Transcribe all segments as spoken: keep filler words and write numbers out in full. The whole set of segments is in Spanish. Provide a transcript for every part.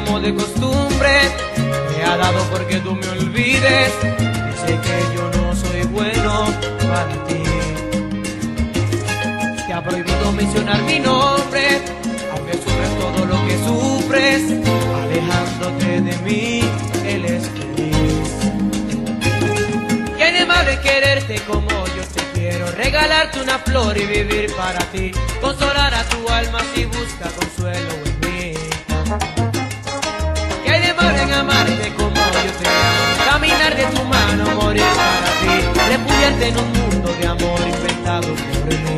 como de costumbre me ha dado porque tú me olvides. Dice que yo no soy bueno para ti. Te ha prohibido mencionar mi nombre, aunque sufres todo lo que sufres. Alejándote de mí, él es feliz. ¿Qué hay de malo en quererte como yo te quiero? Regalarte una flor y vivir para ti. Consolar a tu alma si busca consuelo en mí. ¿Qué hay de malo en amarte como yo te amo? Caminar de tu mano, morir para ti. Refugiarte en un mundo de amor inventado por mí.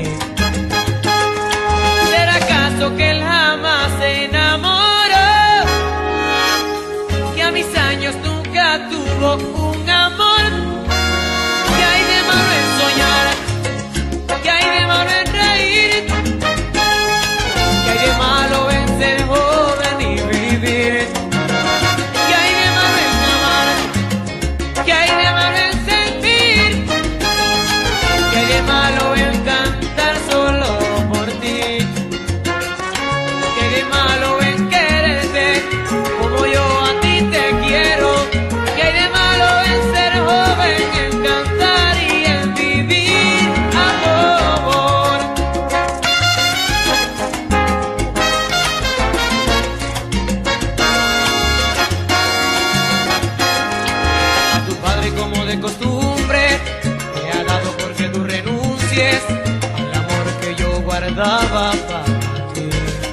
¿Será acaso que él jamás se enamoró? Que a mis años nunca tuvo un amor. ¿Qué hay de malo en soñar? ¿Qué hay de malo en reír? ¿Qué hay de malo en ser joven y vivir? ¿Qué hay de malo en amar? ¿Qué hay de malo en sentir? ¿Qué hay de malo en cantar solo por ti? ¿Qué hay de malo en quererte como yo a ti te quiero? ¿Qué hay de malo en ser joven, en cantar y en vivir amor? A tu padre como de costumbre te ha dado porque tú renuncies al amor que yo guardaba para ti.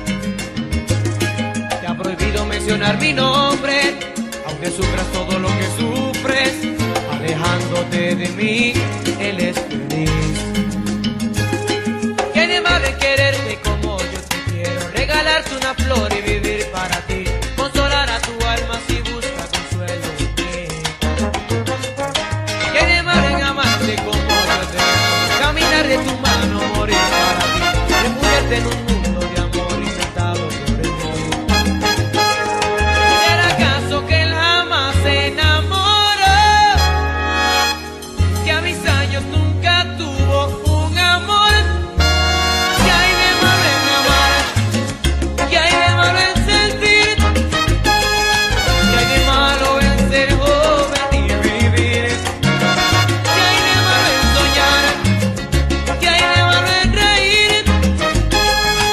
Te ha prohibido mencionar mi nombre, aunque sufras todo lo que sufres. Alejándote de mí, él es feliz. ¿Qué hay de malo en quererte como yo te quiero? Regalarte una flor y vivir para ti. Consolar a tu alma si busca consuelo en mí. ¿Qué hay de malo en amarte como yo te amo? Caminar de tu mano, morir para ti. Refugiarte en un mundo de amor inventado por mí. ¿Será acaso que él jamás se enamoró? Que a mis años nunca tuvo un amor. ¿Qué hay de malo en amar? ¿Qué hay de malo en sentir? ¿Qué hay de malo en ser joven y vivir? ¿Qué hay de malo en soñar? ¿Qué hay de malo en reír?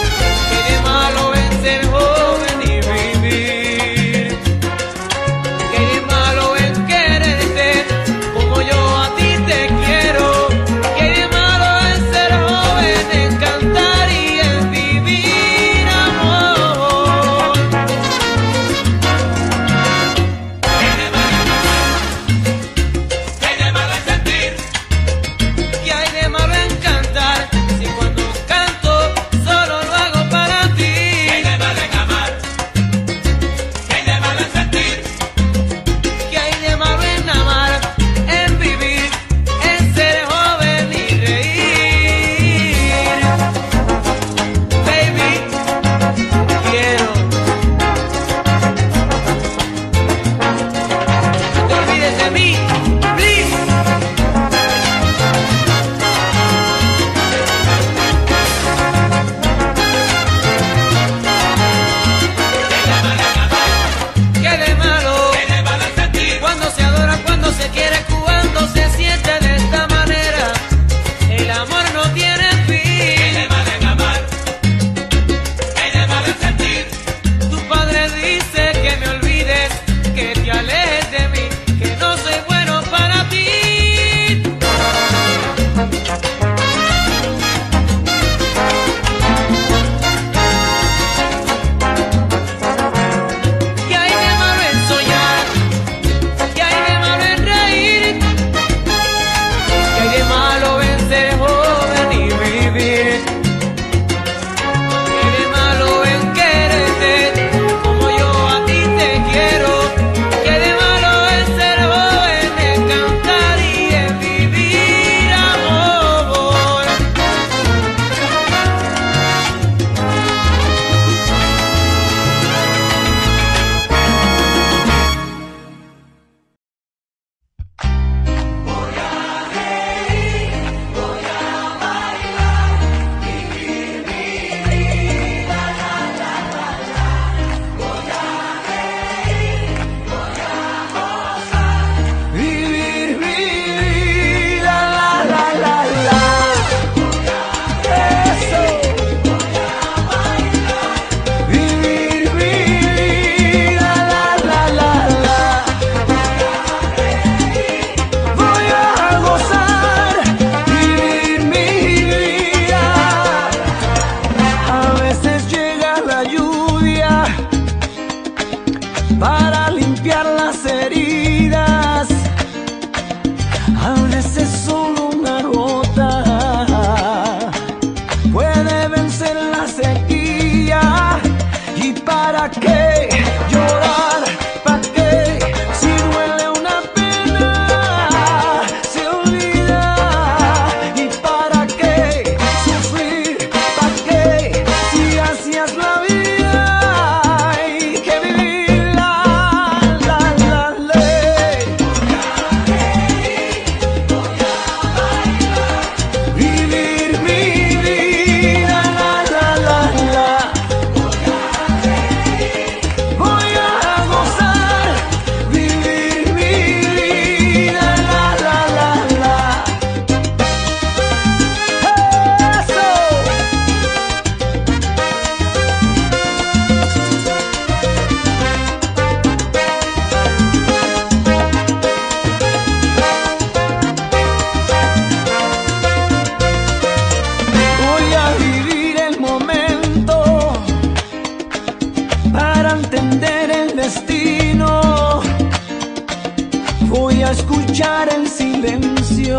escuchar el silencio,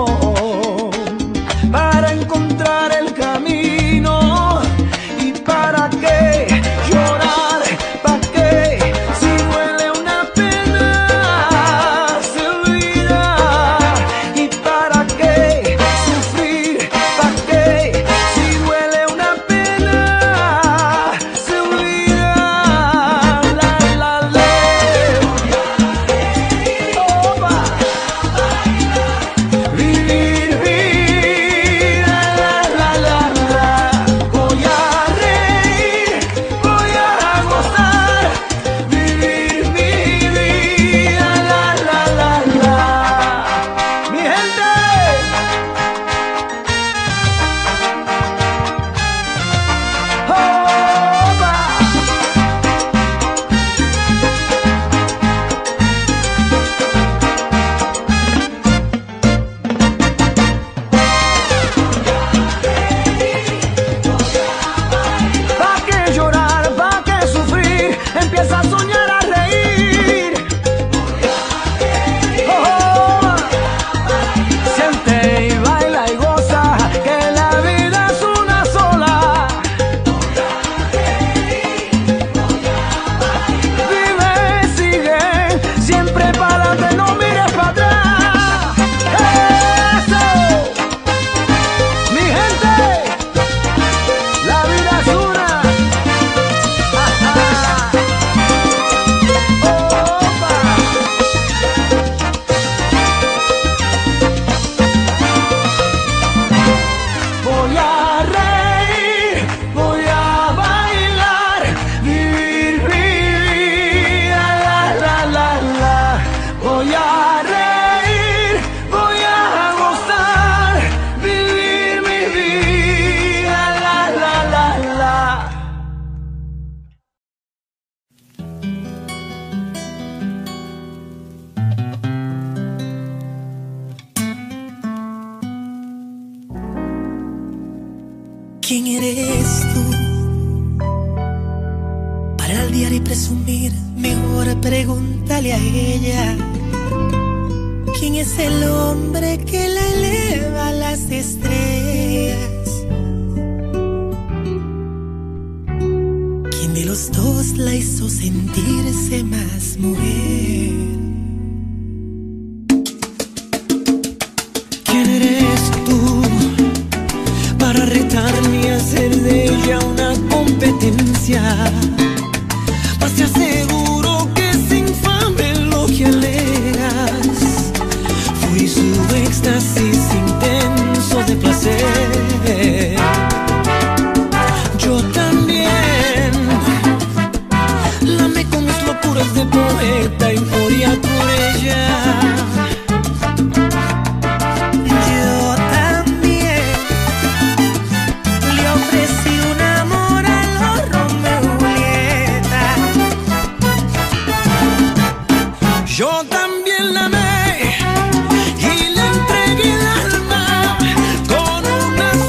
para encontrar el camino. ¿Y para qué llorar? ¿Para qué? Si duele una pena, se olvida. ¿Y para qué sufrir? ¿Para qué? Si duele una pena, se olvida. La, la, la. Opa. Vivir, vivir, la, la, la, la. Voy a reír, voy a gozar. Vivir mi vida, la, la, la, la. Mi gente. Opa. ¿Pa' qué llorar? ¿Pa' qué sufrir? Empieza a soñar, a reír. Oh, siente y baila y goza, que la vida es una sola. Vive, sigue, siempre para adelante, no mires para atrás. Eso, mi gente. La vida es una. Ajá. Opa. Voy a reír, voy a bailar, vivir mi vida, la, la, la, la. Voy a reír, voy a gozar, vivir mi vida, la, la, la, la. ¿Quién eres tú? Para aldear y presumir, mejor pregúntale a ella. ¿Quién es el hombre que la eleva a las estrellas? ¿Quién de los dos la hizo sentirse más mujer? ¿Quién eres tú para retarme y hacer de ella una competencia? Mas te aseguro que es infame lo que alegas. Fui su éxtasis intenso de placer. Yo también la amé con mis locuras de poeta y moría por ella. Yo también le ofrecí un amor a los Romeo y Julieta. Yo también la amé y le entregué el alma con una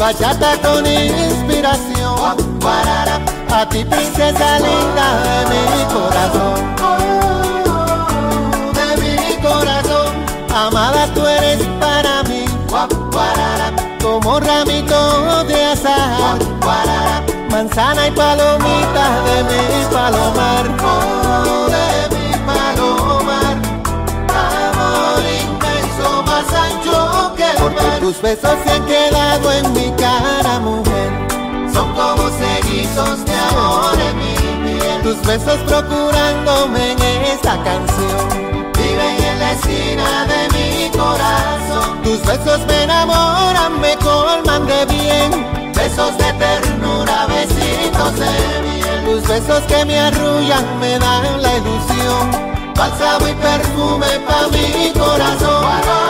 bachata con inspiración. A ti, princesa linda de mi corazón, de mi corazón. Amada, tú eres para mí como ramito de azahar, manzana y palomita de mi palomar, oh, de mi palomar. Amor inmenso, más ancho que el mar. Porque tus besos se han quedado en mi cara, mujer. Son como cerizos de amor en mi piel. Tus besos procurándome en esta canción viven en la esquina de mi corazón. Tus besos me enamoran, me colman de bien. Besos de ternura, besitos de miel. Tus besos que me arrullan, me dan la ilusión. Bálsamo y perfume pa' mi corazón.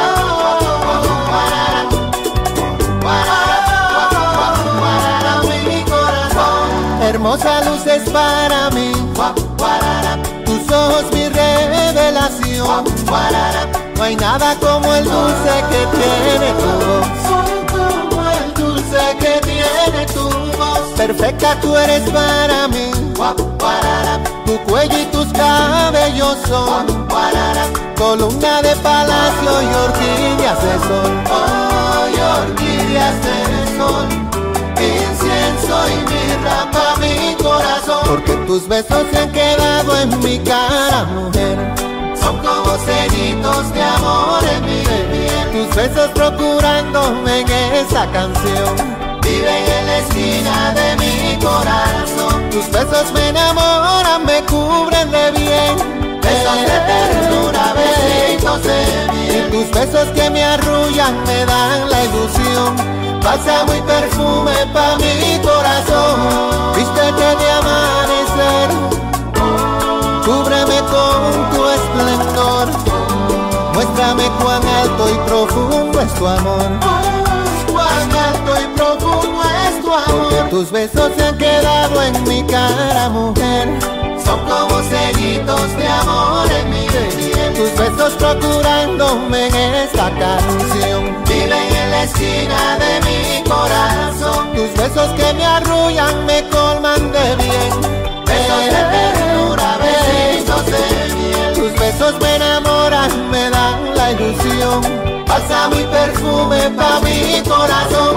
Hermosa luz es para mí, tus ojos mi revelación. No hay nada como el dulce que tiene tu voz, como el dulce que tiene tu voz. Perfecta tú eres para mí, tu cuello y tus cabellos son columna de palacio y orquídeas de sol, oh, y orquídeas de sol. Incienso y mirra pa' mi corazón. Porque tus besos se han quedado en mi cara, mujer. Son como ceritos de amor en mi piel. Tus besos procurándome en esa canción viven en la esquina de mi corazón. Tus besos me enamoran, me cubren de bien. Besos de ternura, besitos de miel. Y tus besos que me arrullan, me dan la ilusión. Bálsamo y perfume pa' mi corazón. Vístete de amanecer, cúbreme con tu esplendor. Muéstrame cuán alto y profundo es tu amor, cuán alto y profundo es tu amor. Porque tus besos se han quedado en mi cara, mujer. Son como sellitos de amor en mi piel. Tus besos procurándome en esta canción viven en la esquina de mi corazón. Tus besos que me arrullan, me colman de bien. Besos de ternura, besitos de miel. Tus besos me enamoran, me dan la ilusión. Pasa mi perfume pa' mi corazón.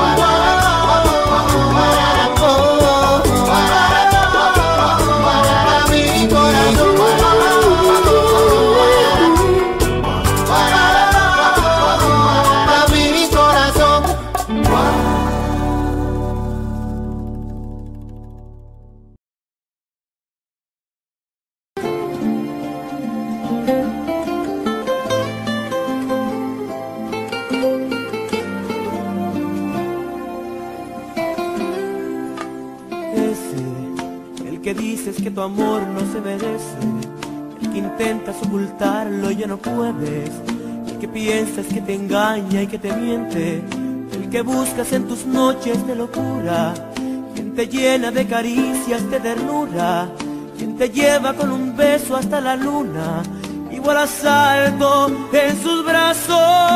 Que tu amor no se merece, el que intentas ocultarlo y ya no puedes, el que piensas que te engaña y que te miente, el que buscas en tus noches de locura, quien te llena de caricias de ternura, quien te lleva con un beso hasta la luna y vuelas alto en sus brazos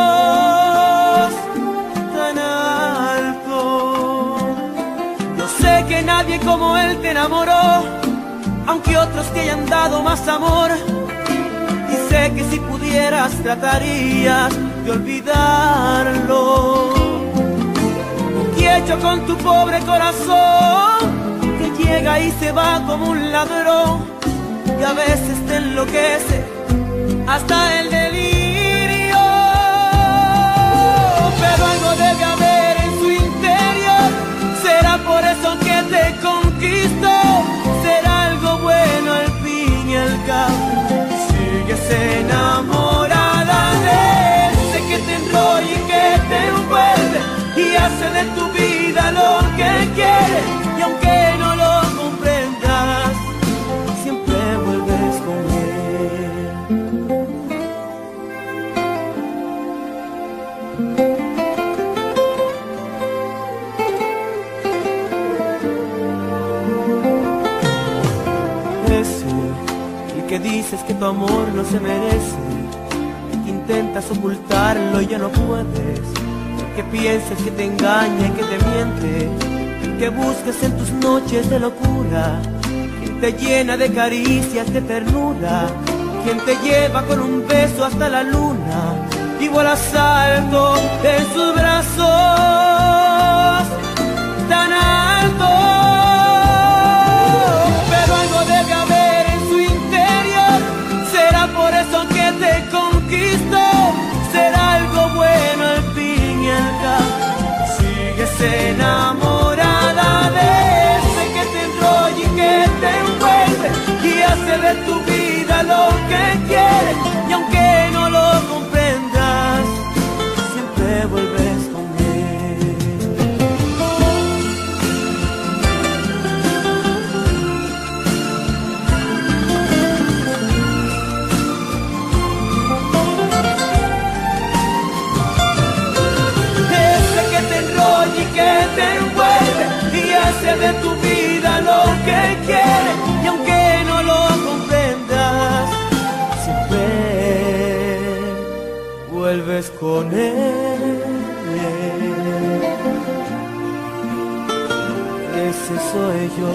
tan alto. Yo sé que nadie como él te enamoró, aunque otros te hayan dado más amor, y sé que si pudieras tratarías de olvidarlo. ¿Qué he hecho con tu pobre corazón, que llega y se va como un ladrón, y a veces te enloquece hasta el delirio? Pero algo debe haber en su interior, será por eso que te conquistó. Será algo bueno al fin y al cabo. Sigues enamorada de él, sé que te enrolla y que te envuelve y hace de tu vida lo que quiere, y aunque no lo comprendas, siempre vuelves con que dices que tu amor no se merece, que intentas ocultarlo y ya no puedes, que piensas que te engaña y que te miente, que buscas en tus noches de locura, quien te llena de caricias, de ternura, quien te lleva con un beso hasta la luna y vuelas alto en sus brazos, tan alto. Pero algo debe haber en su interior, será por eso que te conquistó, será algo bueno al fin y al cabo. Sigues enamorada de ese que te enrolla y que te envuelve y hace de tu vida lo que quiere, y aunque no lo comprendas, siempre vuelves con él. Ese que te enrolla y que te envuelve y hace de tu vida lo que quiere, y aunque no lo comprendas, siempre vuelves con él. Ese soy yo.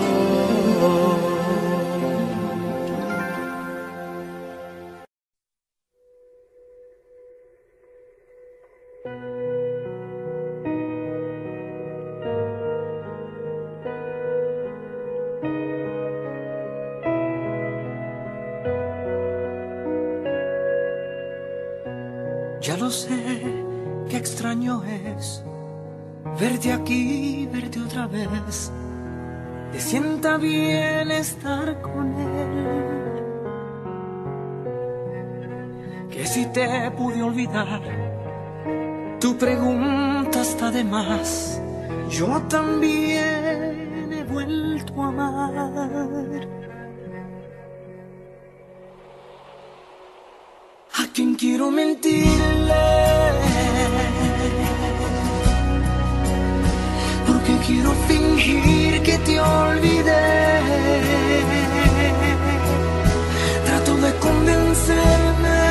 Ya lo sé, qué extraño es verte aquí, verte otra vez. Te sienta bien estar con él. Que si te pude olvidar, tu pregunta está de más. Yo también he vuelto a amar. ¿A quién quiero mentirle? Porque quiero fingir que te olvidé. Trato de convencerme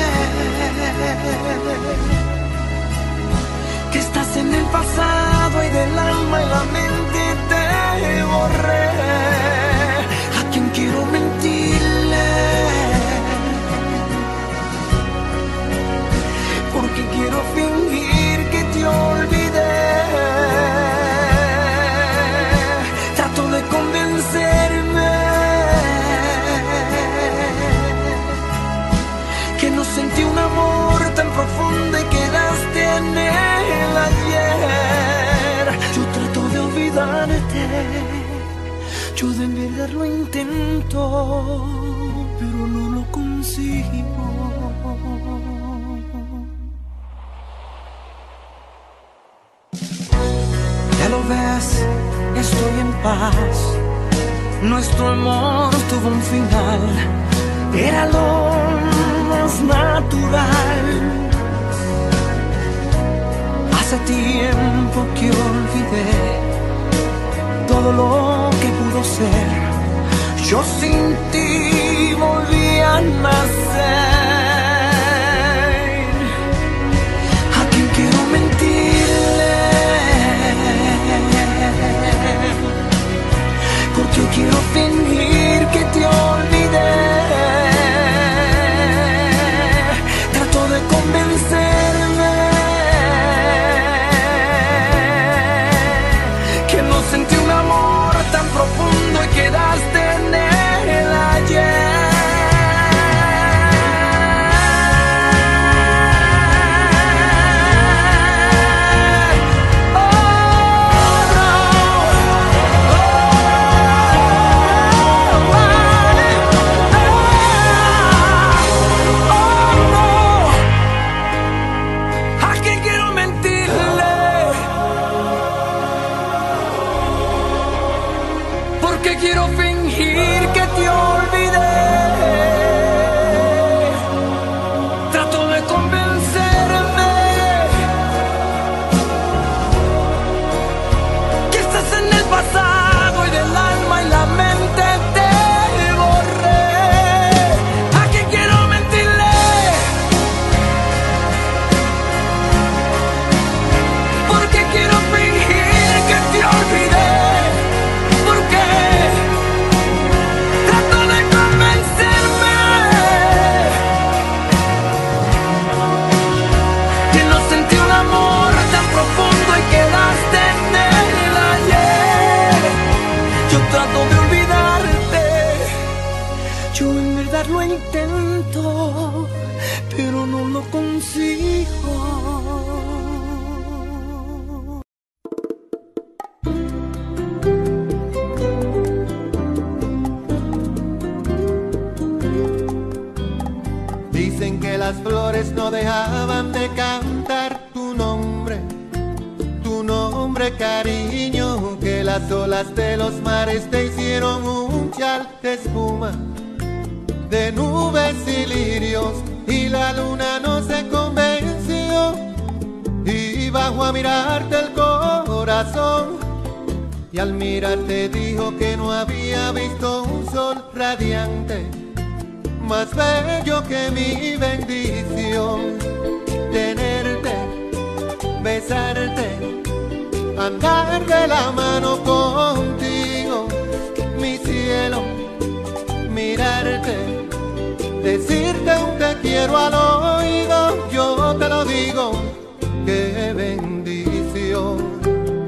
que estás en el pasado y del alma y la mente te borré. ¿A quién quiero mentirle? Porque quiero fingir que te olvidé. Trato de convencerme que no sentí un amor tan profundo y quedaste en él ayer. Yo trato de olvidarte, yo de verdad lo intento, pero no lo consigo. Ya lo ves, estoy en paz. Nuestro amor tuvo un final, era lo más natural. Hace tiempo que olvidé todo lo que pudo ser. Yo sin ti volví a nacer. ¿A quién quiero mentirle? Porque quiero fingir que te olvidé. Trato de convencerme que no sentí un amor tan profundo y quedaste en él ayer. Yo en verdad lo intento, pero no lo consigo. Dicen que las flores no dejaban de cantar tu nombre, tu nombre, cariño, que las olas de los mares te hicieron un chal de espuma, de nubes y lirios, y la luna no se convenció, y bajó a mirarte el corazón, y al mirarte dijo que no había visto un sol radiante, más bello que mi bendición. Tenerte, besarte, andar de la mano contigo, mi cielo, mirarte, decirte un te quiero al oído, yo te lo digo, qué bendición.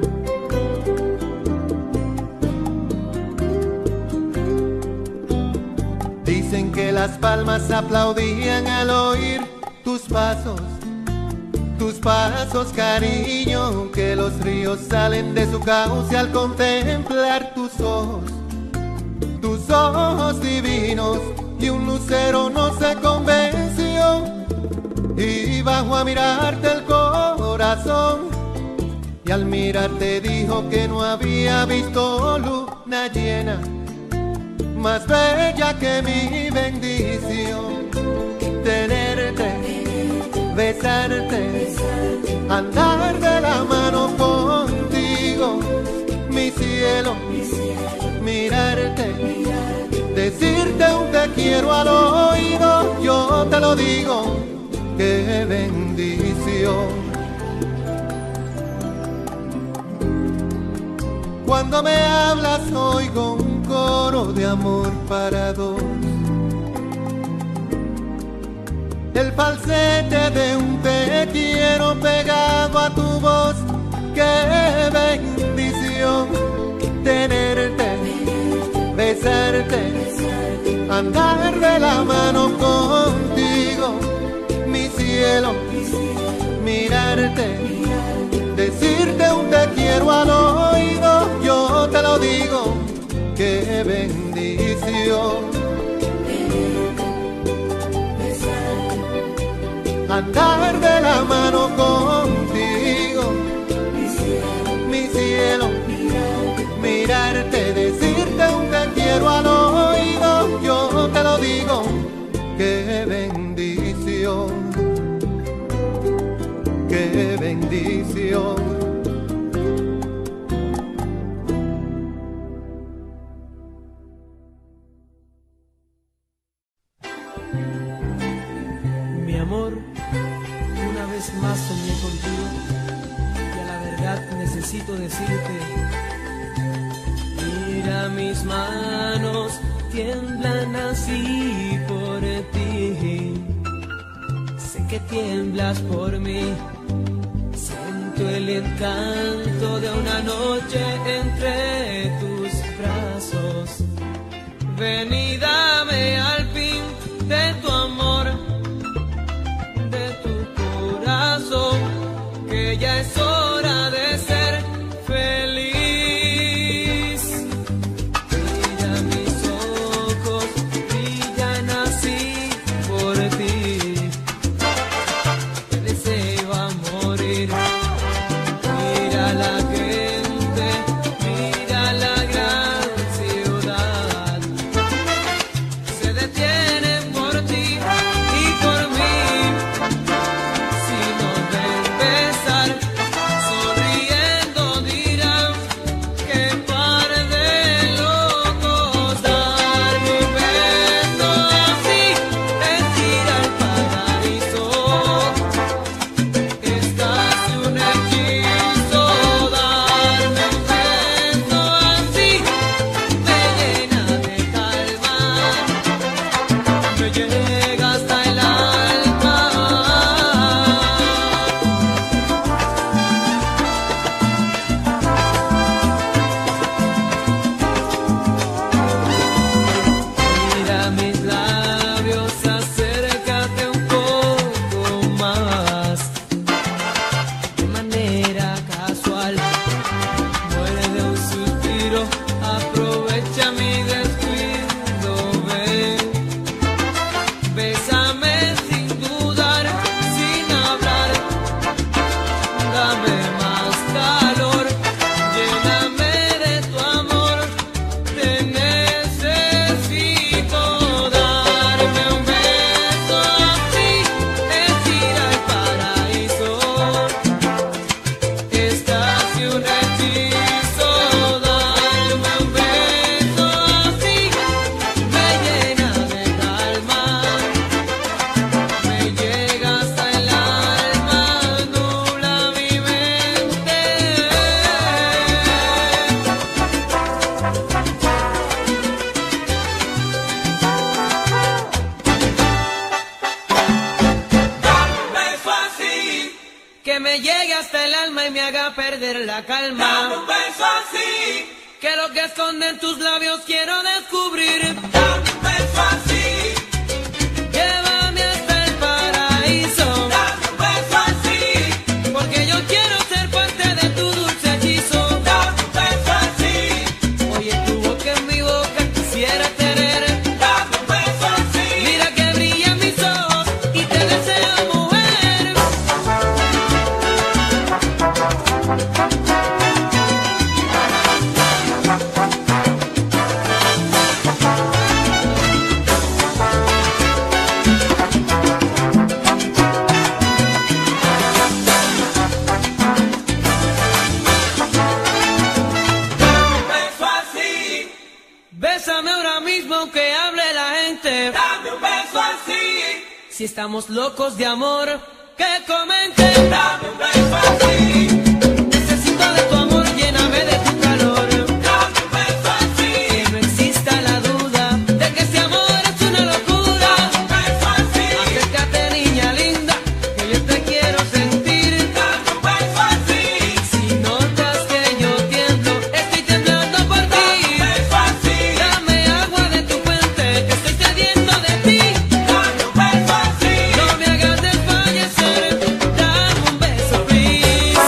Dicen que las palmas aplaudían al oír tus pasos, tus pasos, cariño, que los ríos salen de su cauce al contemplar tus ojos, tus ojos divinos, y un lucero no se convenció, y bajó a mirarte el corazón, y al mirarte dijo que no había visto luna llena, más bella que mi bendición. Tenerte, besarte, andar de la mano contigo, mi cielo, mirarte, decirte un te quiero al oído, yo te lo digo, qué bendición. Cuando me hablas oigo un coro de amor para dos, el falsete de un te quiero pegado a tu voz, qué bendición. Tenerte, besarte, andar de la mano contigo, mi cielo, mirarte, decirte un te quiero al oído, yo te lo digo, qué bendición. Andar de la mano contigo, mi cielo, mirarte, decirte un te quiero al oído, yo te lo digo, qué bendición, qué bendición. Mi amor, una vez más soñé contigo y a la verdad necesito decirte: mira mis manos, tiemblan así por ti. Sé que tiemblas por mí, siento el encanto de una noche entre tus brazos. Ven y dame al fin de tu amor, de tu corazón, que ya es hora de ser feliz. Mira mis ojos, brillan así por ti. Te deseo a morir. Mira la gente, mira la gran ciudad. hasta el alma y me haga perder la calma. Dame un beso así, que lo que esconden tus labios quiero descubrir. dame un beso así, Llévame hasta el paraíso, dame un beso así, porque yo quiero ser parte de tu dulce hechizo. dame un beso así, Oye, tu boca en mi boca quisiera tener. dame un beso así. Mira que brillan mis ojos y te deseo, mujer. Bésame ahora mismo aunque hable la gente. Dame un beso así, Si estamos locos de amor, que comenten. dame un beso así, Necesito de tu amor, lléname de tu calor. dame un beso así, Que no exista la duda de que este amor es una locura. dame un beso así, Acércate, niña linda, que yo te quiero sentir. dame un beso así, Si notas que yo tiemblo, estoy temblando por ti. dame un beso así, Dame agua de tu fuente, que estoy sediento de ti. dame un beso así, No me hagas desfallecer, dame un beso, please.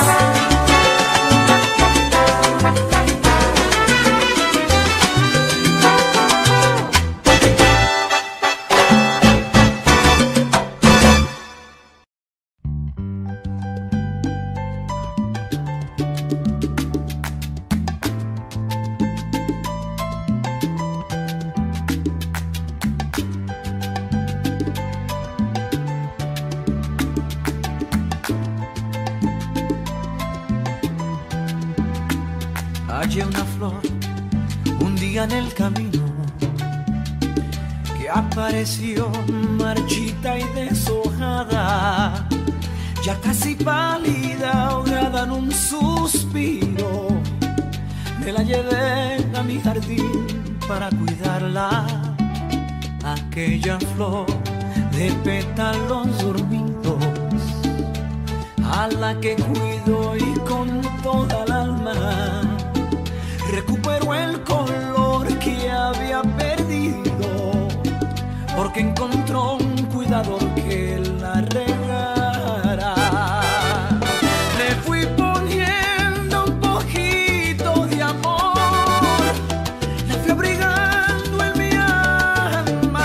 Hallé una flor un día en el camino que apareció marchita y deshojada, ya casi pálida, ahogada en un suspiro. Me la llevé a mi jardín para cuidarla, aquella flor de pétalos dormidos, a la que cuido y con toda el alma recuperó el color que había perdido, porque encontró un cuidador que la regara. Le fui poniendo un poquito de amor, la fui abrigando en mi alma,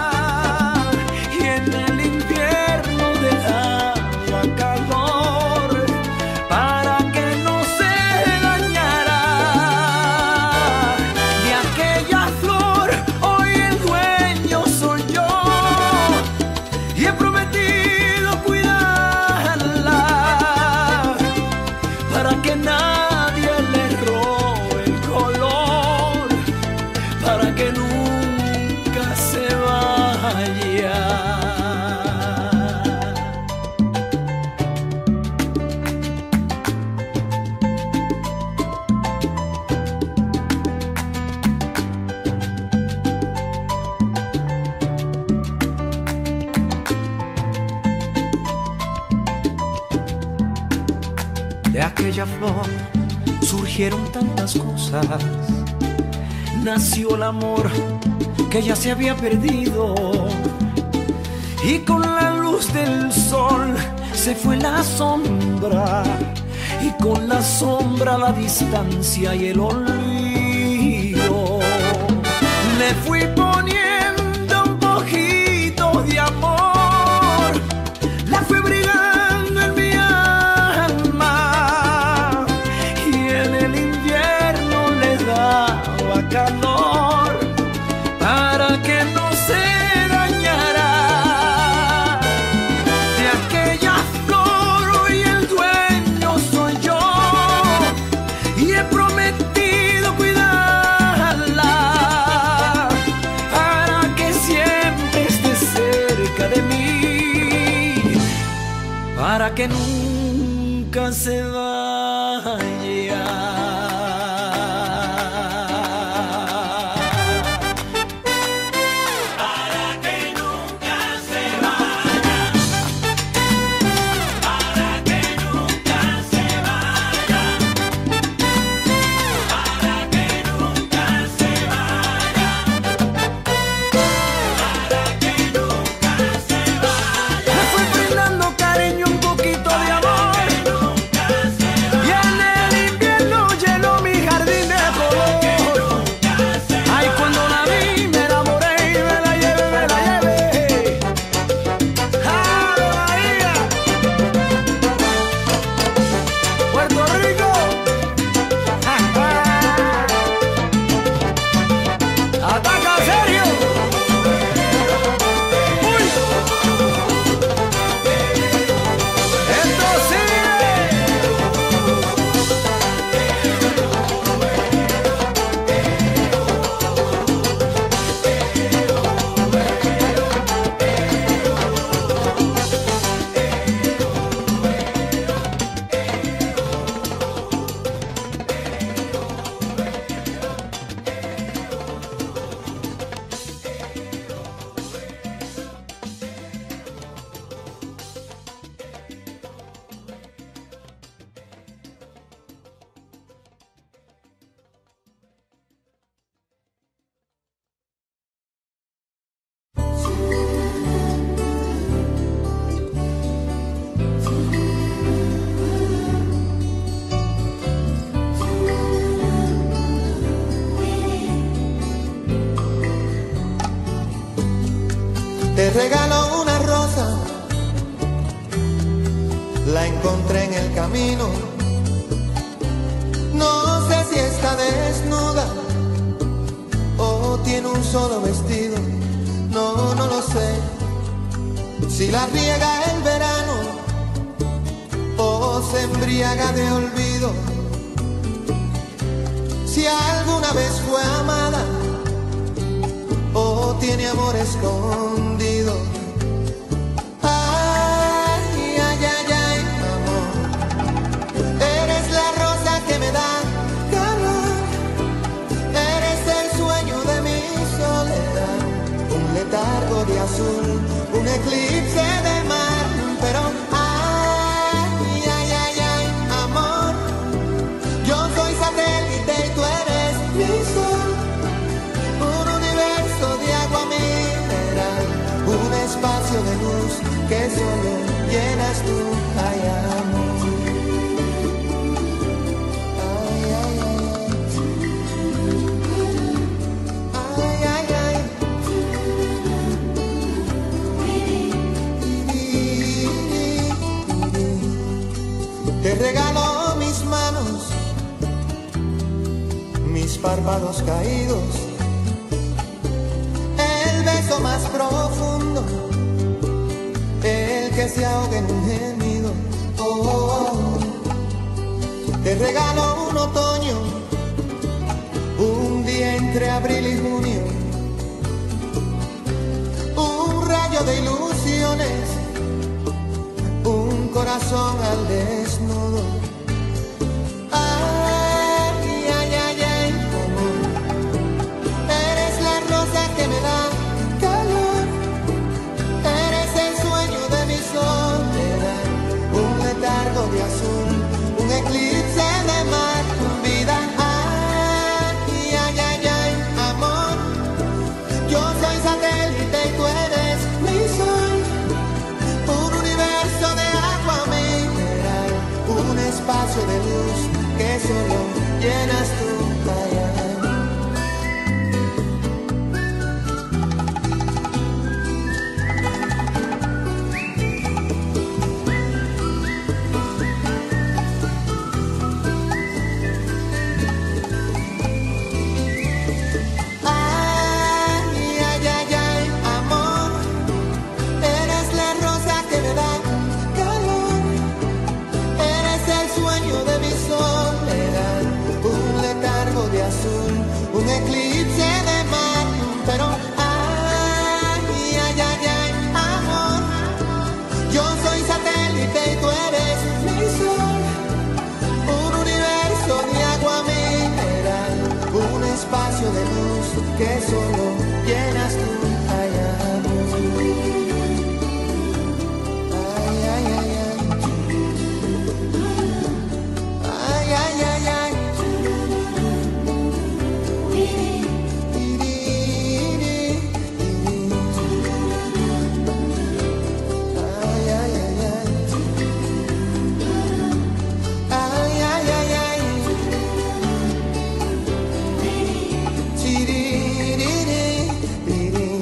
y en el invierno le daba calor para que no se dañara. De aquella flor hoy el dueño soy yo, y he prometido cuidarla para que nadie le robe el color, para que nunca se vaya. De aquella flor surgieron tantas cosas, nació el amor que ya se había perdido, y con la luz del sol se fue la sombra, y con la sombra la distancia y el olvido. Le fui poniendo un poquito de amor, la fui abrigando en mi alma, y en el invierno le daba calor para que no se dañara. De aquella flor hoy el dueño soy yo, y he prometido cuidarla para que siempre esté cerca de mí, para que nunca se vaya. para que nunca Te regalo una rosa, la encontré en el camino. No sé si está desnuda o tiene un solo vestido. No, no lo sé. Si la riega el verano o se embriaga de olvido. Si alguna vez fue amada o tiene amor escondido. Ay, ay, ay, ay, amor, eres la rosa que me da calor, eres el sueño de mi soledad, un letargo de azul, un eclipse de mar, pero ay, ay, ay, ay, amor, yo soy satélite y tú eres mi sol. Un espacio de luz que solo llenas tú, ay, amor. Ay, ay, ay, ay, ay, ay. Te regalo mis manos, mis párpados caídos, el beso más profundo, el que se ahoga en un gemido. Oh, oh, oh. Te regalo un otoño, un día entre abril y junio, un rayo de ilusiones, un corazón al desnudo. Ay, ay, ay, ay, amor, eres la rosa que me da calor, eres el sueño de mi soledad, un letargo de azul, un eclipse de mar, vida. Ay, ay, ay, ay, amor, yo soy satélite y tú eres mi sol, un universo de agua mineral, un espacio de luz que solo llenas tú, ay, ay. Un eclipse de mar, pero ay, ay, ay, ay, amor, yo soy satélite y tú eres mi sol, un universo de agua mineral, un espacio de luz que solo llenas tú, ay, amor. Ay, ay, ay, ay. Ay, ay, ay, ay. Chiri,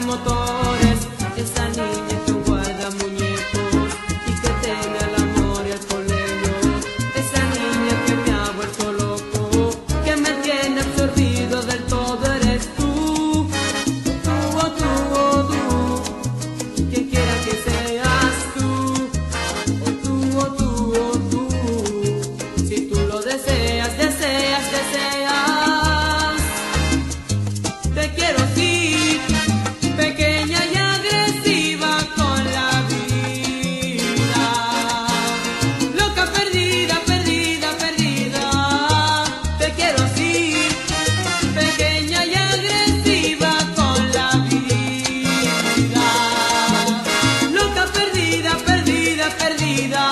motores, esa niña que guarda muñecos y que tenga el amor y el colegio, esa niña que me ha vuelto loco, que me tiene absorbido del todo, eres tú, tú, oh, tú, oh, tú, quien quiera que seas tú, oh, tú, oh, tú, oh, tú, si tú lo deseas, deseas, deseas, te quiero así, pequeña y agresiva con la vida, loca, perdida, perdida, perdida, te quiero así, pequeña y agresiva con la vida, loca, perdida, perdida, perdida.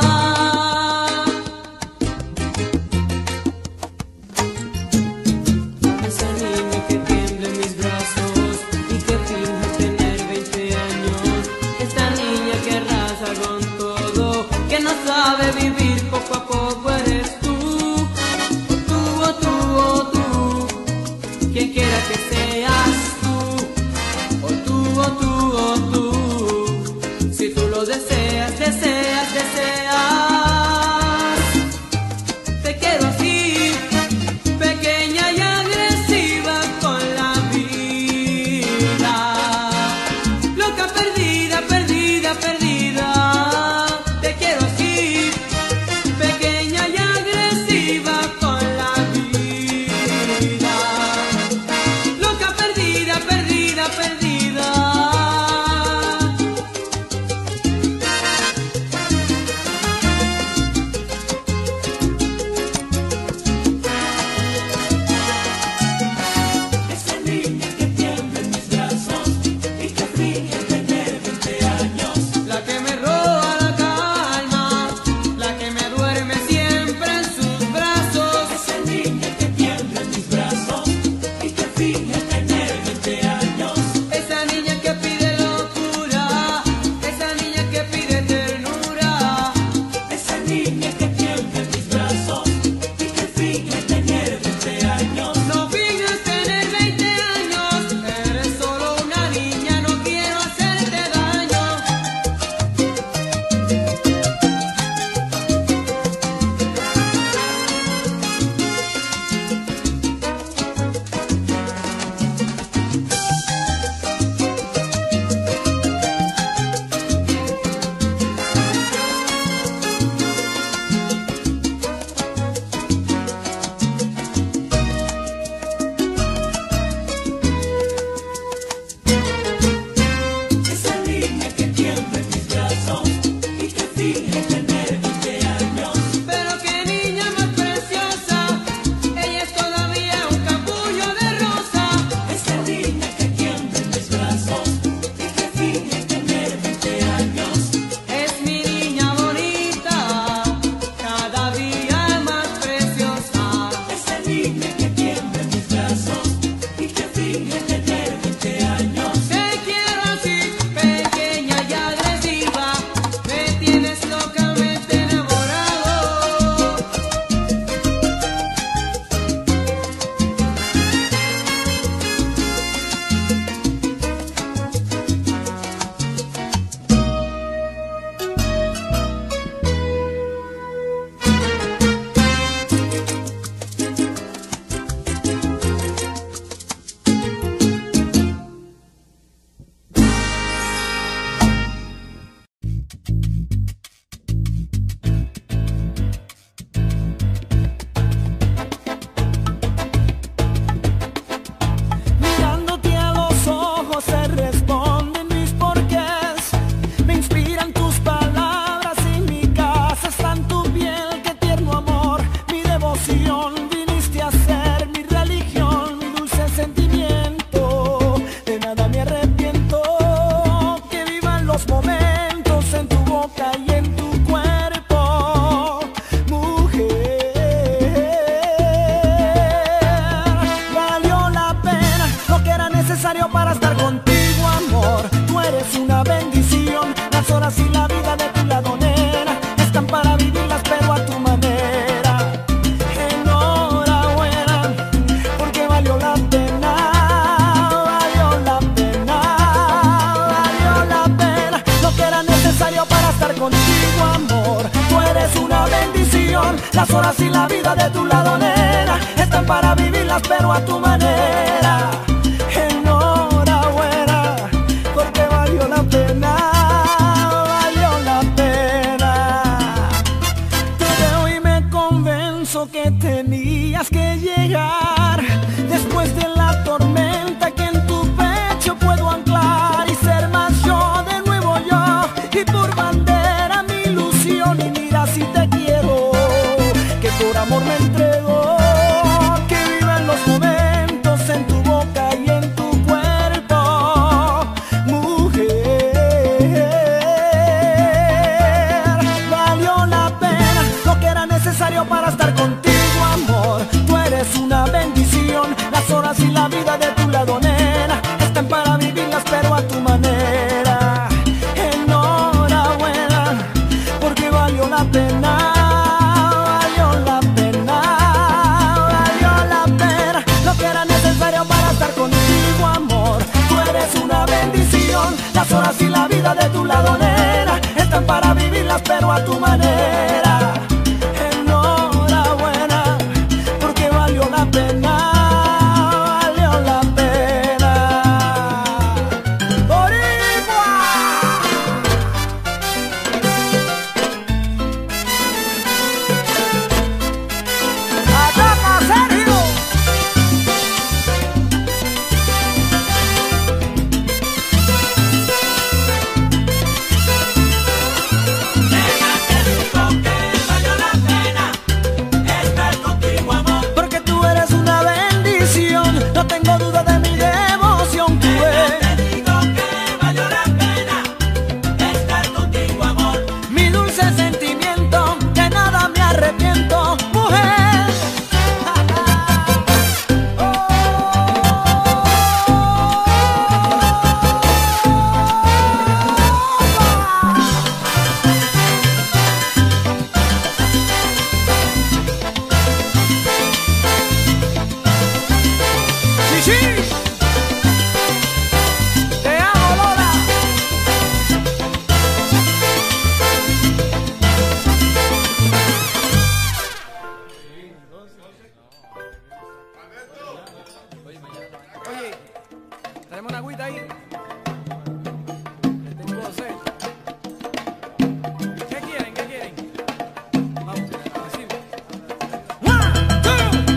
Esa niña que tiembla en mis brazos y que finge tener veinte años, esa niña que arrasa con todo, que no sabe vivir poco a poco, eres tú, oh, tú, oh, tú, oh, tú, quien quiera que seas tú, oh, tú, oh, tú, oh, tú, si tú lo deseas, deseas, deseas, te quiero así, pequeña y agresiva con la vida, loca, perdida, perdida, perdida, te quiero así, pequeña y agresiva con la vida, loca, perdida, perdida, perdida. Esa niña que tiembla en mis brazos y que finge tener veinte años. La que me roba la calma, la que me duerme siempre en sus brazos, Esa niña que tiembla en mis brazos y que finge tener veinte años. esa niña que pide locura, esa niña que pide ternura, Esa niña que tiembla en mis brazos y que finge tener veinte años. no fingas tener veinte años, eres solo una niña, no quiero hacerte daño. Esa niña que tiembla en mis brazos y que finge tener veinte años. Pero qué niña más preciosa, ella es todavía un capullo de rosa. Esa niña que tiembla en mis brazos y que finge tener veinte años. Es mi niña bonita, cada día más preciosa. Esa niña que tiembla en mis brazos y que finge tener veinte años. Te quiero así, pequeña y agresiva, me tienes locamente enamorado. Mirándote a los ojos se responden mis porqués. Me inspiran tus palabras y mi casa está en tu piel. Qué tierno amor, mi devoción. Viniste a ser mi religión, mi dulce sentimiento. De nada me arrepiento. Que vivan los momentos en tu boca y en tu cuerpo, mujer. Valió la pena lo que era necesario para estar contigo, amor. Tú eres una bendición. Las horas y la vida de tu lado, nena, están para vivirlas, pero a tu manera. Enhorabuena, porque valió la pena, valió la pena. Las horas y la vida de tu lado, nena, están para vivirlas pero a tu manera. Enhorabuena, porque valió la pena, valió la pena. Te veo y me convenzo que tenías que llegar después de la tormenta, que en tu pecho puedo anclar y ser más yo, de nuevo yo, y por bandera mi ilusión. Y mira si te quiero, que por amor me entrego, que vivan los momentos en tu boca y en tu cuerpo, mujer. Valió la pena lo que era necesario para estar contigo, amor. Tú eres una bendición, las horas y la vida de tu lado, nena, están para vivirlas pero a tu manera. Enhorabuena, porque valió la pena. Contigo, amor, tú eres una bendición. Las horas y la vida de tu lado, nena, están para vivirlas pero a tu manera. Enhorabuena, porque valió la pena, valió la pena. ¡Boricua! ¡Ataca, Sergio! No tengo duda de mi devoción, tú eres. Te digo que valió la pena estar contigo, amor. Mi dulce sentimiento, que nada me arrepiento, mujer. Oh. Sí, te amo, Lola. Oye, tenemos una agüita ahí. Le tengo sed. ¿Qué quieren? ¿Qué quieren? Vamos, recibe. One, two.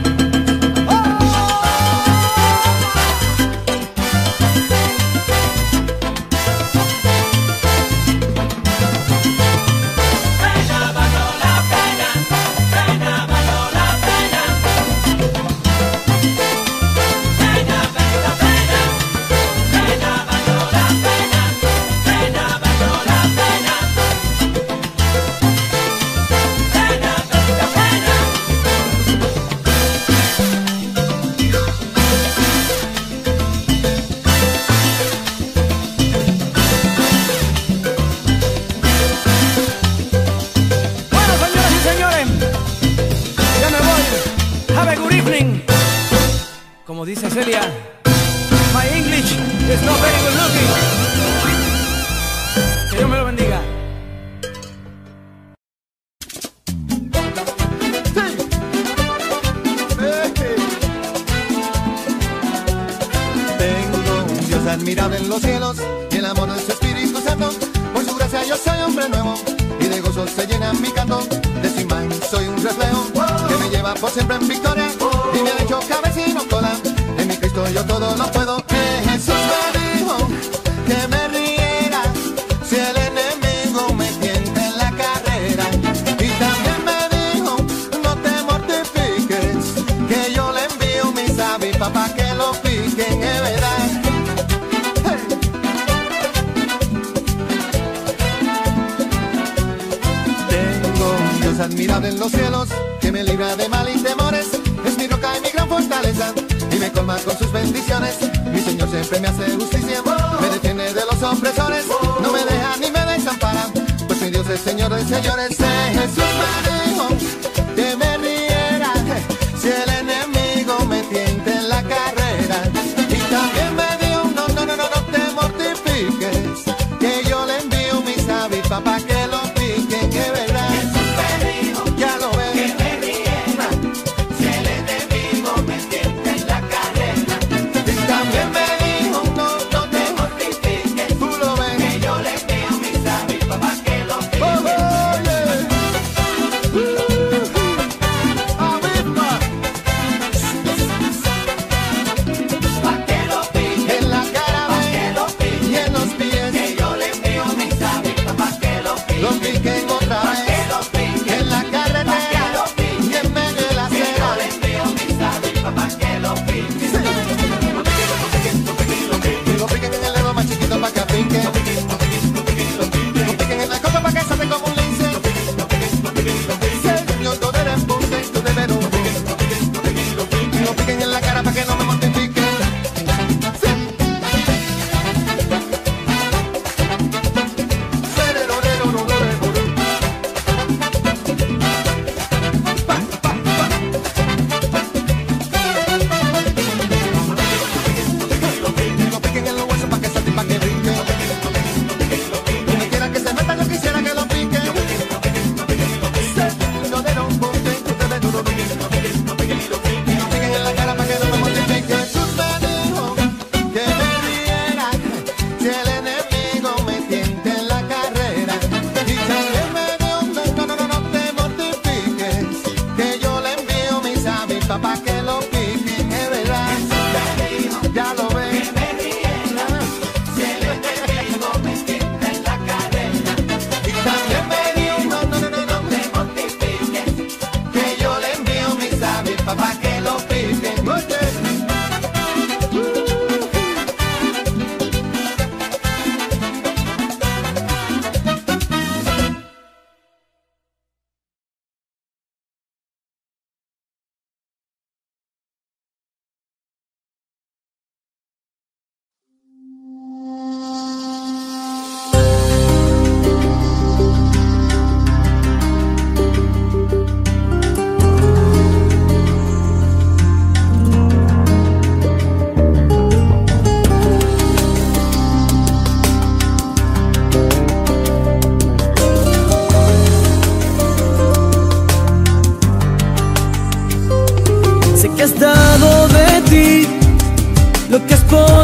Como dice Celia, my English is not very good looking. Que Dios me lo bendiga. Tengo un Dios admirable en los cielos y el amor de su Espíritu Santo. Por su gracia yo soy hombre nuevo y de gozo se llena mi canto. De su imagen soy un reflejo que me lleva por siempre en victoria y me ha hecho cabeza y no cola. En mi Cristo yo todo lo puedo. Que Jesús me dijo que me riera si el enemigo me tienta en la carrera. Y también me dijo no te mortifiques, que yo le envío mis avispas para que lo piquen, es verdad. Admirable en los cielos, que me libra de mal y temores, es mi roca y mi gran fortaleza, y me colma con sus bendiciones. Mi Señor siempre me hace justicia, me detiene de los opresores, no me deja ni me desampara, pues mi Dios es Señor de señores. Jesús me dijo que me riera si el enemigo me tienta en la carrera, y también me dijo no, no, no, no, no te mortifiques, que yo le envío mis avispas para que lo piquen, es verdad. Ya lo ves.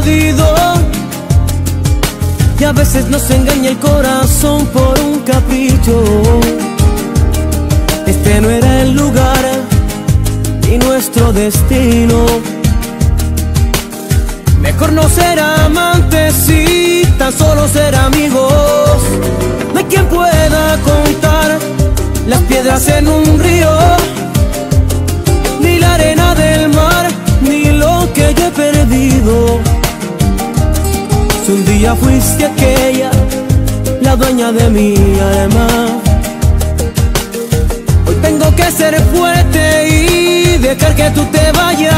jodido y a veces nos engaña el corazón por un capricho. Este no era el lugar ni nuestro destino. Mejor no ser amantes y tan solo ser amigos. No hay quien pueda contar las piedras en un río, ni la arena del mar, ni lo que yo he perdido. Si un día fuiste aquella, la dueña de mi alma, hoy tengo que ser fuerte y dejar que tú te vayas.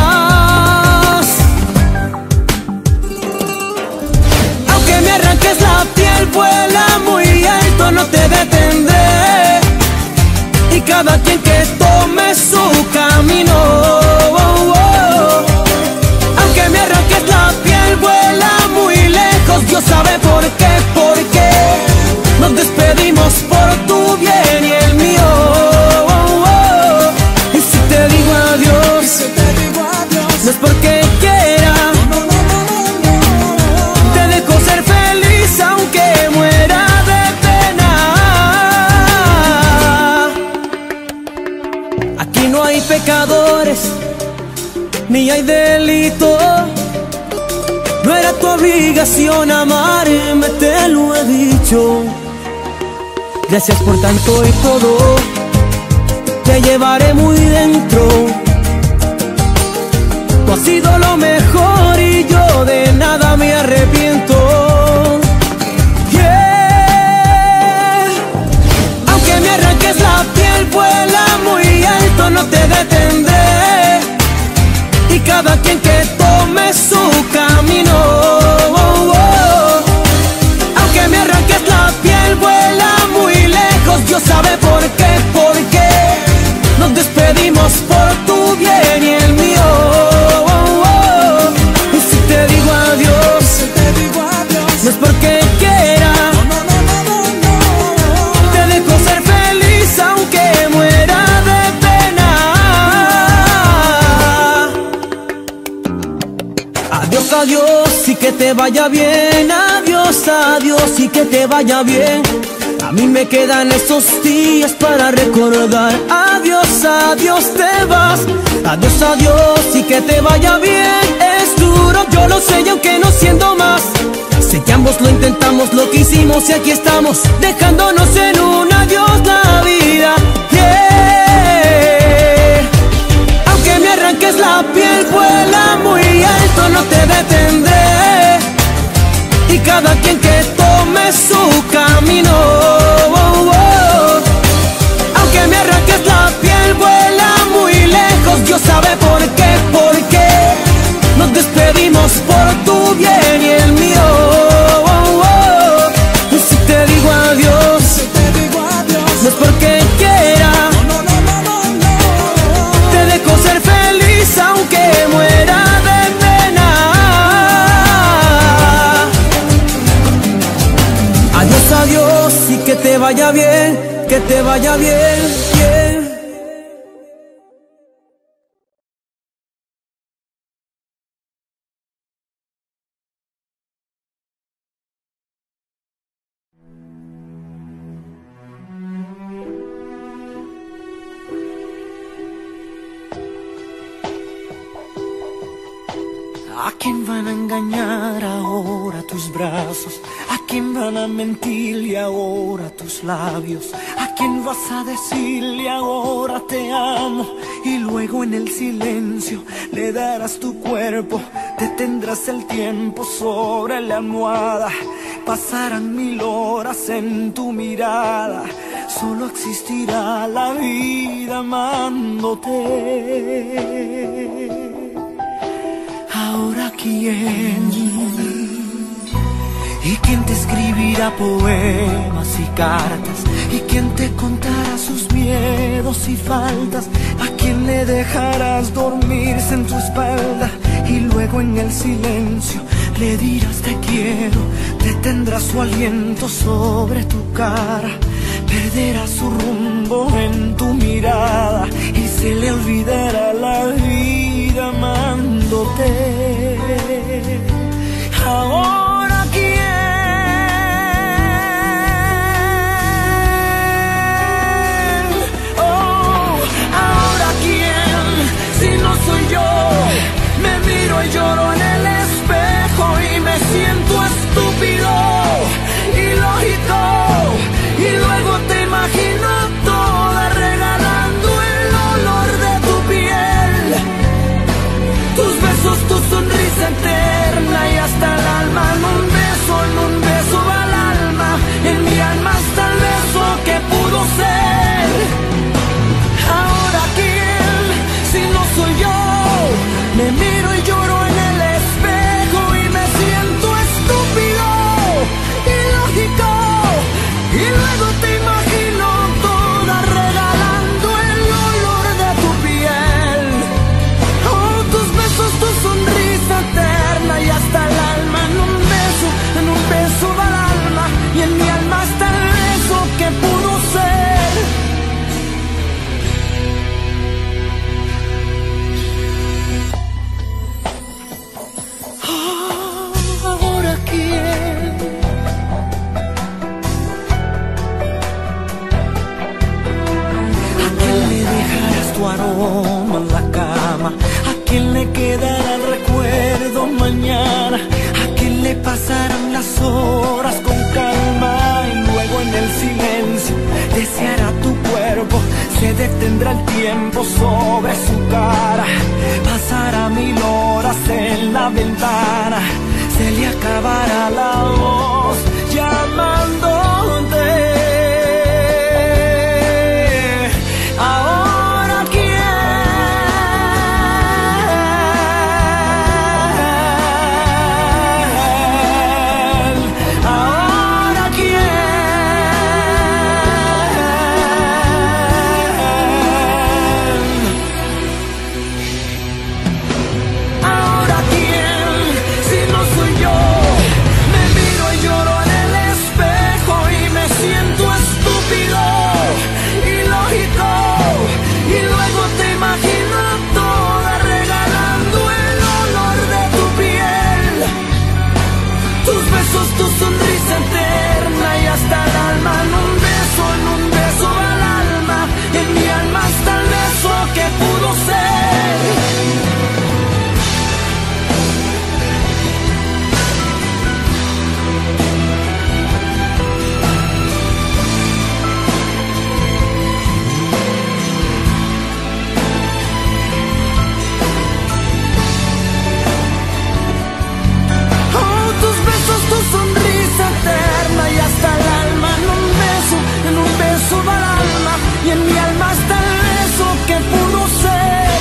Aunque me arranques la piel, vuela muy alto, no te detendré. Y cada quien que tome su camino, oh, oh. Aunque me arranques la piel, vuela muy lejos. Dios sabe por qué, por qué nos despedimos por tu bien y el mío, oh, oh. Y si te digo adiós, si te digo adiós, no es porque quiera, no, no, no, no, no. Te dejo ser feliz aunque muera de pena. Aquí no hay pecadores, ni hay delito. No era tu obligación amarme, te lo he dicho. Gracias por tanto y todo, te llevaré muy dentro. Tú has sido lo mejor y yo de nada me arrepiento. Yeah. Aunque me arranques la piel, vuela muy alto, no te detendré. Y cada quien que tome su camino, oh, oh. Aunque me arranques la piel, vuela muy lejos. Dios sabe por qué, por qué nos despedimos por tu bien y el mío, oh, oh. Y si te digo adiós, si te digo adiós, no es porque quiera, no, no, no, no, no. Te dejo ser feliz aunque muera de pena. Adiós, adiós y que te vaya bien. Adiós, adiós y que te vaya bien. A mí me quedan esos días para recordar. Adiós, adiós, te vas. Adiós, adiós y que te vaya bien. Es duro, yo lo sé y aunque no siendo más, sé que ambos lo intentamos, lo que hicimos y aquí estamos, dejándonos en un adiós la vida. Yeah. Aunque me arranques la piel, vuela muy alto, no te detendré. Y cada quien que tome su camino, oh, oh. Aunque me arranques la piel, vuela muy lejos. Dios sabe por qué, por qué nos despedimos por tu bien y el mío, oh, oh. Y si te digo adiós, si te digo adiós, no es porque quiera, no, no, no, no, no. Te dejo ser feliz aunque muera de pena. Adiós, adiós y que te vaya bien, que te vaya bien, bien. ¿A quién van a engañar ahora tus brazos? ¿A quién van a mentirle ahora tus labios? ¿A quién vas a decirle ahora te amo? Y luego en el silencio le darás tu cuerpo, detendrás el tiempo sobre la almohada. Pasarán mil horas en tu mirada, solo existirá la vida amándote. Ahora quién, y quién te escribirá poemas y cartas, y quién te contará sus miedos y faltas, a quién le dejarás dormirse en tu espalda y luego en el silencio le dirás te quiero, detendrás su aliento sobre tu cara, perderá su rumbo en tu mirada y se le olvidará la vida amándote. Ahora quién, oh, ahora quién, si no soy yo, me miro y lloro en el espejo y me siento estúpido, ilógico, y luego te imagino toda regalando el olor de tu piel, tus besos, tu sonrisa eterna y hasta el alma. En un beso, en un beso va el alma, en mi alma está el beso que pudo ser. Ahora quién, si no soy yo, me miro y lloro en el espejo y me siento estúpido, ilógico, y luego te imagino toda regalando el olor de tu piel, oh, tus besos, tu sonrisa eterna y hasta el alma. En un beso, en un beso va el alma, y en mi alma está el beso que pudo ser. Oh, ahora quién, ¿a quién le dejarás tu aroma en la cama? ¿A quién le quedará el recuerdo mañana? ¿A quién le pasarán las horas con calma? Y luego en el silencio deseará tu cuerpo, se detendrá el tiempo sobre su cara, pasará mil horas en la ventana, se le acabará la voz llamándote. Ahora quién, ahora quién, ahora quién, si no soy yo, me miro y lloro en el espejo y me siento estúpido, ilógico, y luego te imagino toda regalando el olor de tu piel, tus besos, tu sonrisa eterna y hasta el alma. En un beso, en un beso va el alma, en mi alma está el beso que pudo ser. Oh, tus besos, tu sonrisa eterna y hasta el alma. En un beso, en un beso va el alma, y en mi alma está el beso que pudo ser.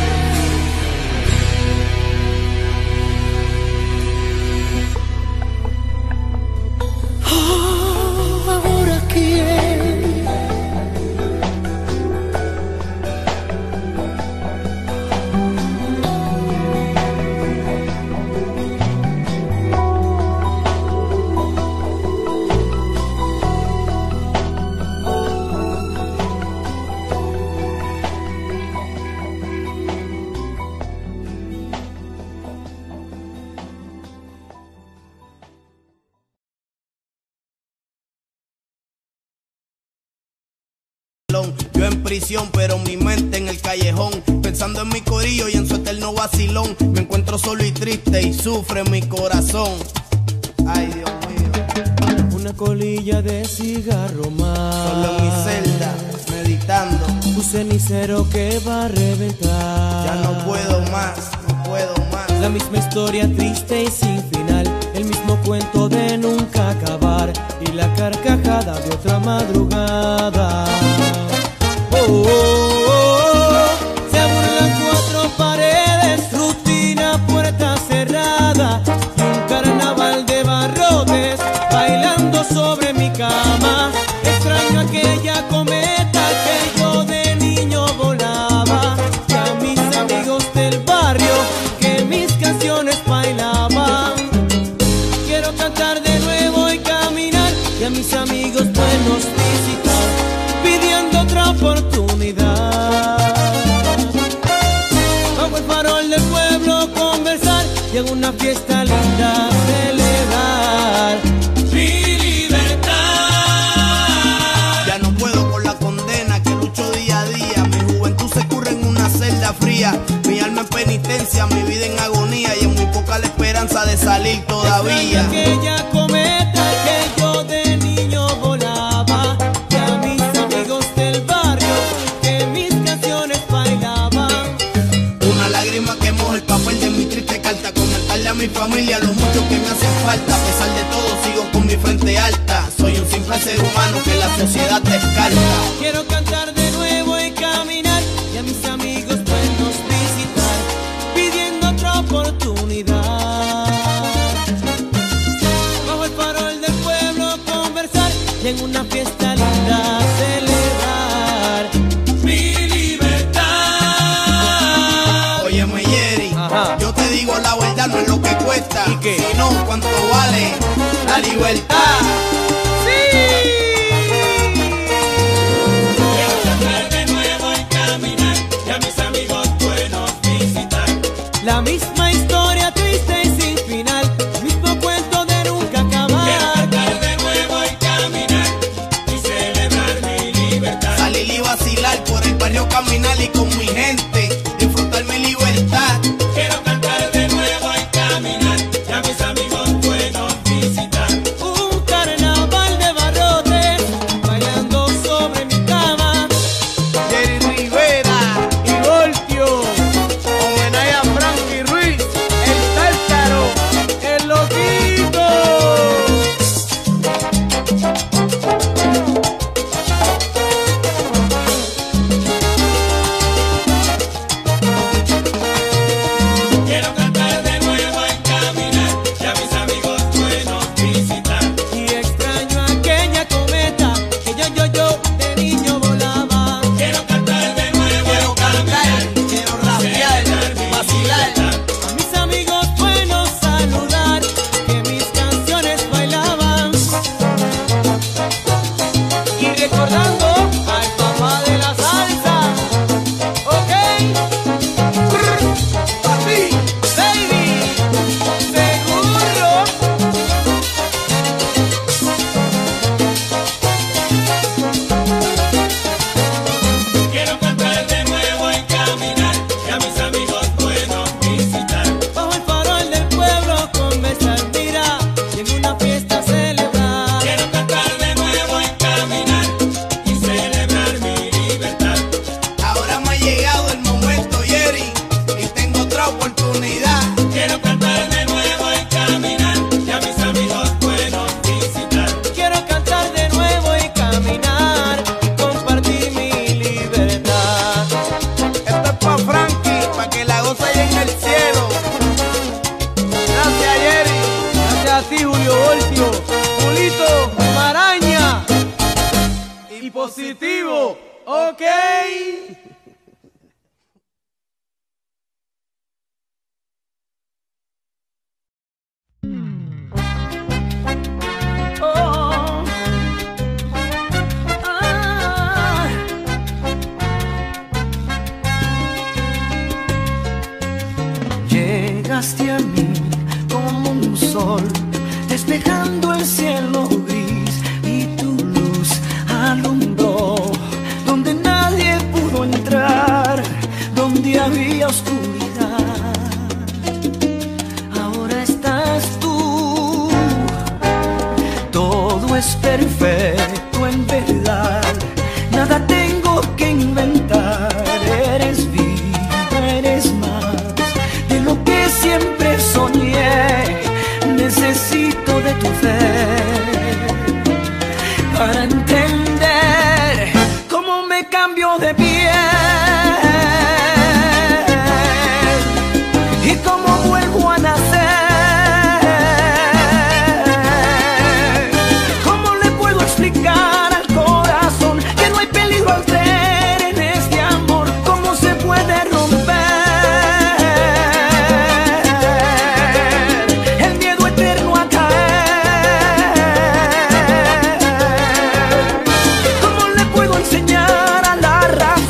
Oh, ahora quién, yo en prisión, pero mi mente en el callejón, pensando en mi corillo y en su eterno vacilón. Me encuentro solo y triste y sufre mi corazón. Ay, Dios mío. una colilla de cigarro más, Solo en mi celda, meditando. un cenicero que va a reventar. Ya no puedo más, no puedo más. La misma historia triste y sin final, el mismo cuento de nunca acabar y la carcajada de otra madrugada. Oh, oh, oh, oh. Se burlan cuatro paredes, rutina, puerta cerrada y un carnaval de barrotes bailando sobre mi cama. Extraño aquella cometa que yo de niño volaba, y a mis amigos del barrio que mis canciones bailaban. Quiero cantar de nuevo y caminar, y a mis amigos buenos visitar, pidiendo otra oportunidad. y en una fiesta linda celebrar mi libertad. Ya no puedo con la condena que lucho día a día. Mi juventud se curre en una celda fría. Mi alma en penitencia, mi vida en agonía, y en muy poca la esperanza de salir todavía. Extraño aquella cometa que yo de niño volaba, y a mis amigos del barrio que mis canciones bailaban. Una lágrima que moja el papel de mi triste carta, comentarle a mi familia lo mucho que me hace falta. A pesar de todo sigo con mi frente alta. Soy un simple ser humano que la sociedad descarta. Quiero cantar de nuevo y caminar, y a mis amigos buenos visitar, pidiendo otra oportunidad. Bajo el farol del pueblo conversar, y en una fiesta linda celebrar mi libertad. Óyeme, Jerry, Ajá. yo te digo la verdad, no es lo que cuesta. ¿Y qué? Sino cuánto vale la libertad. Quiero cantar de nuevo y caminar, y a mis amigos buenos visitar. La misma historia triste y sin final, mismo cuento de nunca Quiero acabar. cantar de nuevo y caminar, y celebrar mi libertad. Salir y vacilar por el barrio, caminar y con mi gente disfrutar mi libertad. Quiero cantar de nuevo y caminar, y a mis amigos buenos visitar. Un carnaval de barrotes bailando sobre mi cama. Jerry Rivera Y Voltio, homenaje a Frankie Ruiz, el tártaro. el loquito. Quiero cantar de nuevo y caminar, y a mis amigos buenos visitar. Y extraño aquella cometa que yo, yo, yo de niño volaba. Quiero cantar de nuevo Quiero y caminar, cantar, quiero rapear, vacilar. A mis amigos buenos saludar, que mis canciones bailaban. Y recordando al papá de la salsa, ok, Papi, baby, seguro. quiero cantar de nuevo y caminar, y a mis amigos buenos visitar. Bajo el farol del pueblo conversar, mira, y en una fiesta celebrar. Quiero cantar de nuevo y caminar, y celebrar mi libertad. ahora me ha llegado el momento, Jerry, y tengo otra oportunidad. Quiero cantar de nuevo y caminar, y a mis amigos buenos visitar. Quiero cantar de nuevo y caminar y compartir mi libertad. Esto es pa' Frankie, pa' que la goza ahí en el cielo. Gracias, Jerry. Gracias a ti, Julio Voltio, Julito, Maraña y positivo, ok. Oh, ah. Llegaste a mí como un sol, despejando el cielo gris, y tu luz alumbró donde nadie pudo entrar, donde había oscuridad. Ahora estás tú, todo es perfecto en verdad, nada tengo que inventar. Eres vida, eres más de lo que siempre soñé. Necesito de tu fe para entender cómo me cambio de piel y cómo vuelvo a nacer. ¿Cómo le puedo explicar al corazón que no hay peligro al creer en este amor? ¿Cómo se puede romper el miedo eterno a caer? ¿Cómo le puedo enseñar a la razón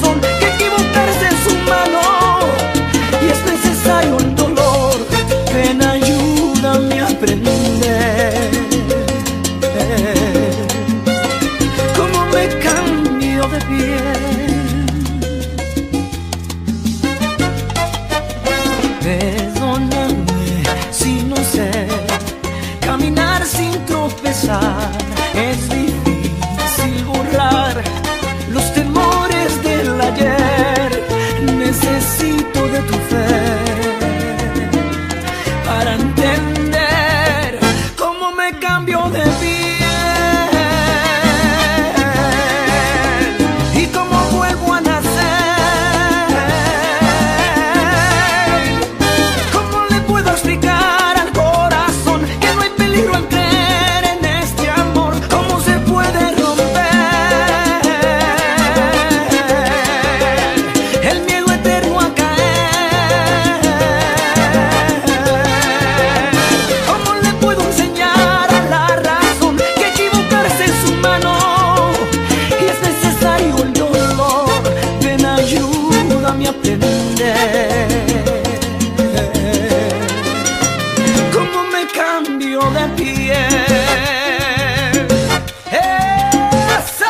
piel. ¡Eso!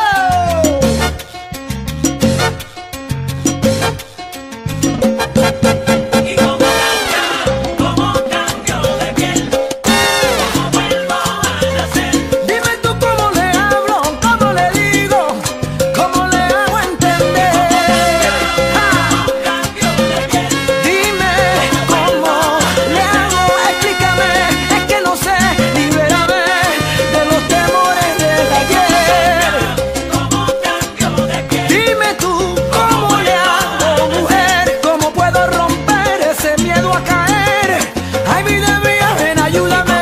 Y como cambia, como cambio de piel, como vuelvo a nacer. Dime tú cómo le hablo, cómo le digo, cómo le hago entender. Como cambio de piel, Dime cómo le hago, explícame, es que no sé, libérame de los temores del ayer. como cambio de piel. Dime tú cómo le hago, mujer, cómo puedo romper ese miedo a caer. Ay, vida mía, ven, ayúdame,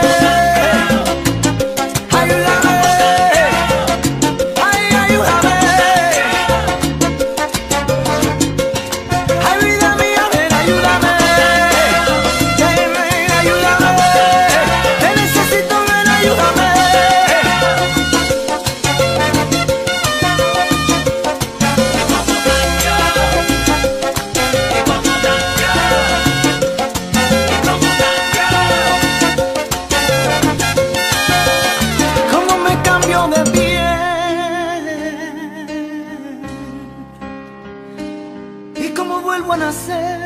ayúdame, ay, ayúdame. Ay, vida mía, ven, ayúdame, ven, ven, ayúdame, te necesito, ven, ayúdame. Cómo me cambio de piel y cómo vuelvo a nacer.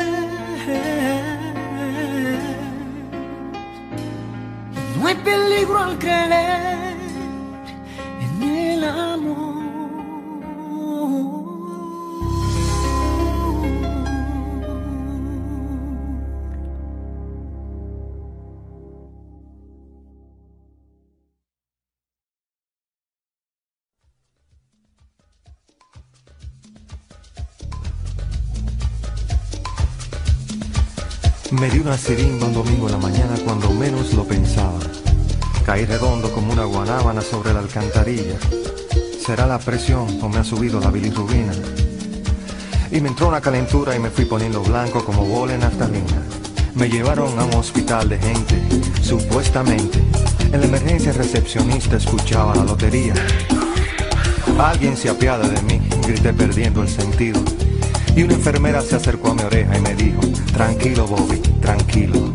No hay peligro al creer en el amor. Me di una sirimba un domingo en la mañana cuando menos lo pensaba. Caí redondo como una guanábana sobre la alcantarilla. ¿Será la presión o me ha subido la bilirrubina? Y me entró una calentura y me fui poniendo blanco como bola en naftalina. Me llevaron a un hospital de gente, supuestamente. En la emergencia el recepcionista escuchaba la lotería. Alguien se apiada de mí, grité perdiendo el sentido. Y una enfermera se acercó a mi oreja y me dijo: tranquilo, Bobby, tranquilo.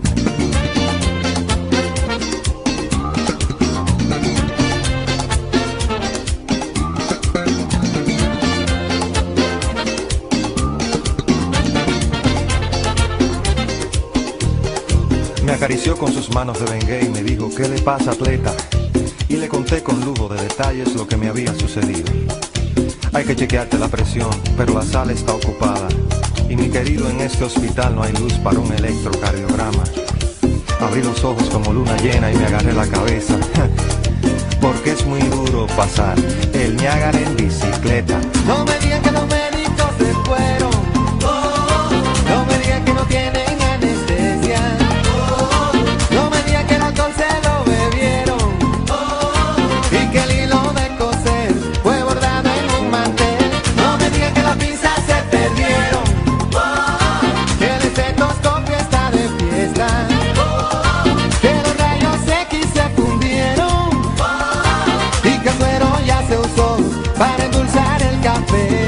Me acarició con sus manos de Bengay y me dijo: ¿qué le pasa, atleta? Y le conté con lujo de detalles lo que me había sucedido. Hay que chequearte la presión, pero la sala está ocupada. Y mi querido, en este hospital no hay luz para un electrocardiograma. Abrí los ojos como luna llena y me agarré la cabeza. Porque es muy duro pasar el Niágara en bicicleta. No me digan que los médicos se fueron. No me digan que no tienen anestesia. No me digan que el alcohol se lo bebieron. Y que el hilo de coser fue bordado en un mantel. No me digan que las pinzas se perdieron. Que el estetoscopio está de fiesta. Que los rayos X se fundieron. Y que el suero ya se usó para endulzar el café.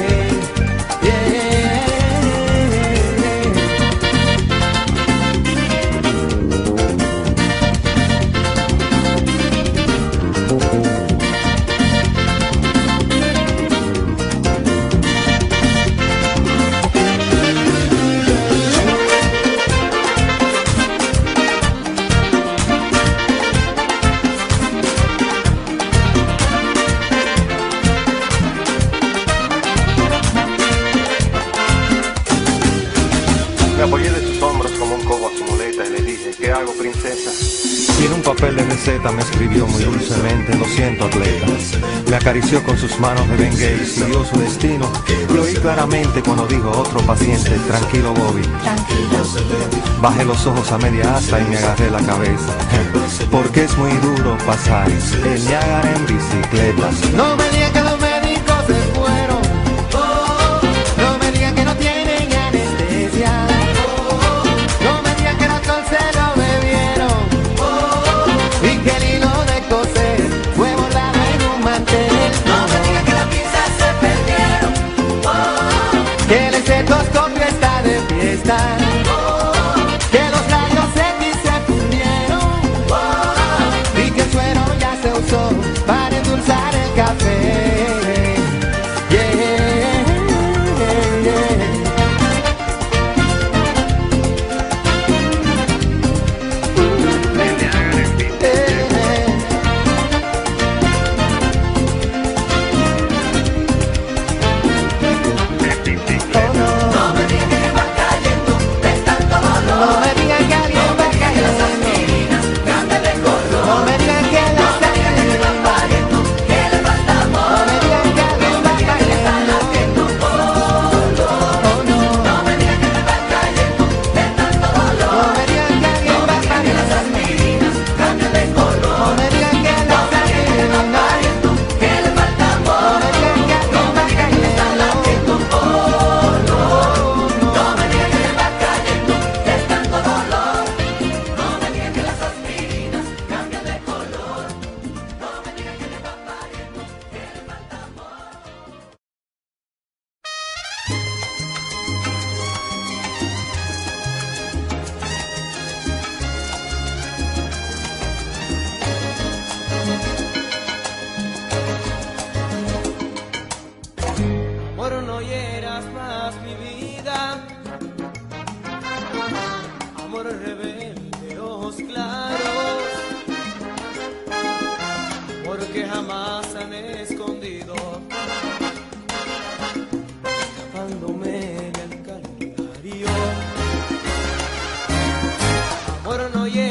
Me apoyé de sus hombros como un cobo a su muleta y le dije: ¿qué hago, princesa? Y en un papel de receta me escribió muy dulcemente: lo siento, atleta. Me acarició con sus manos de Bengay y siguió su destino. Lo oí claramente cuando dijo otro paciente: tranquilo, Bobby. Bajé los ojos a media asta y me agarré la cabeza. Porque es muy duro pasar el Niágara en bicicleta. No me digan que los médicos se fueron. No me digan que no tienen anestesia. No me digan que el alcohol se lo bebieron. Y que el hilo de coser fue bordado en un mantel. No me digan que las pinzas se perdieron. Que el estetoscopio está de fiesta. Que los rayos X se fundieron.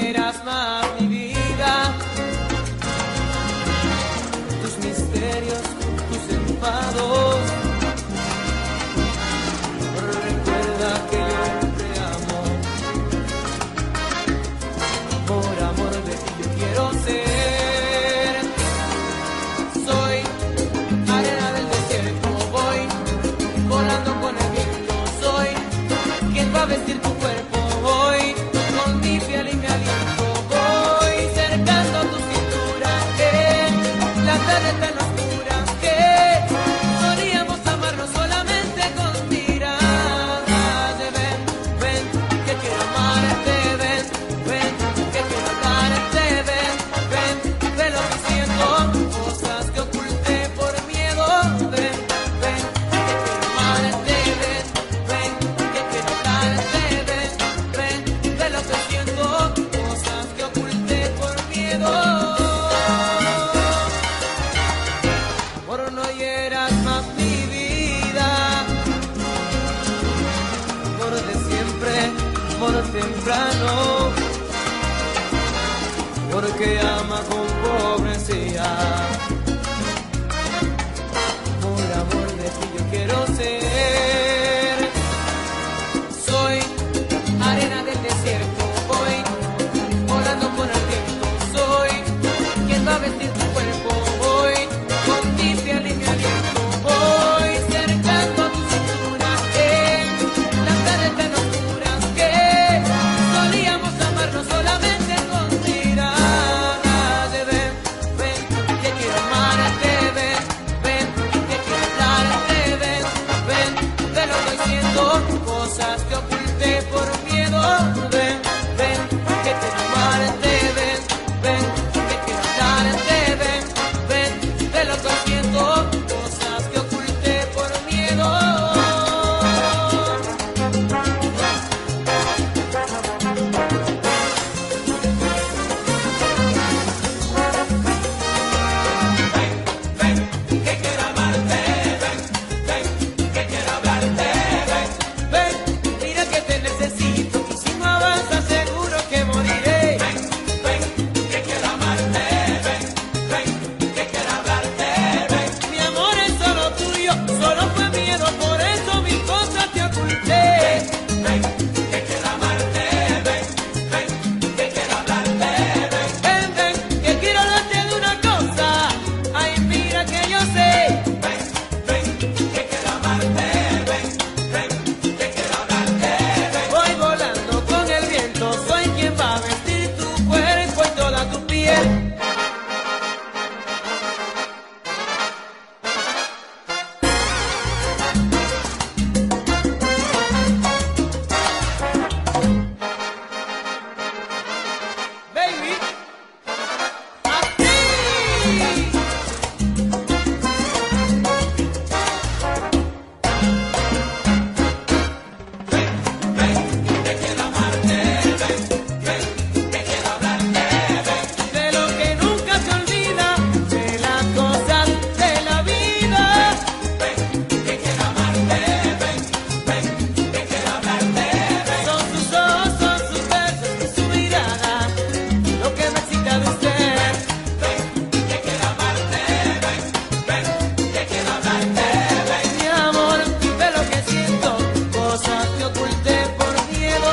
hieras más mi vida, tus misterios, tus enfados. Recuerda que yo te amo, por amor de ti yo quiero ser. Soy arena del desierto, voy volando con el viento. Soy quien va a vestir tu cuerpo, voy con mi piel y mi aliento. Voy cercando tu cintura en la tarde tan oscura que solíamos amarnos solamente con miradas de ven, ven, que quiero amarte, ven, ven, que quiero darte, ven, ven, ven lo que siento, cosas que oculté por miedo, ven, ven, que quiero amarte, ven, ven, que quiero darte, ven, ven, ven lo que siento, cosas que oculté por miedo. Por no hieras más mi vida, por de siempre, por temprano, porque ama con pobrecía. Por amor de ti yo quiero ser. Soy arena del desierto, voy volando con el viento. Soy quien va a vestir tu cuerpo, voy con mi piel y mi aliento. Voy cercando tu cintura en las tardes tan oscuras que solíamos amarnos solamente con miradas de ven, ven, que quiero amarte, ven, ven, que quiero darte, ven, ven, ven lo que siento, cosas que oculté por miedo, ven, ven, que quiero amarte, ven, ven, que quiero darte, ven, ven, ven lo que siento, cosas que oculté por miedo. Ven, mira que te necesito y si no avanzas seguro que moriré. Ven, que quiero amarte, ven, ven, que quiero hablarte, ven. Mi amor es solo tuyo, solo fue miedo, por eso mis cosas te oculté. Ven, que quiero amarte, ven, ven, que quiero hablarte, ven. Ven, ven, que quiero hablarte de una cosa, ay mira que yo sé. Ven, ven, que quiero amarte, ven, ven, que quiero hablarte, ven. Voy volando con el viento, soy quien va a vestir tu cuerpo y toda tu piel. Baby, así. De lo que nunca se olvida, de las cosas de la vida. Ven, que quiero amarte, ven, ven, que quiero hablarte, ven. Son sus ojos, son sus besos y su mirada, lo que me excita de usted. Ven, que quiero amarte, ven, ven, que quiero hablarte, ven. Mi amor, de lo que siento, cosas que oculté por miedo.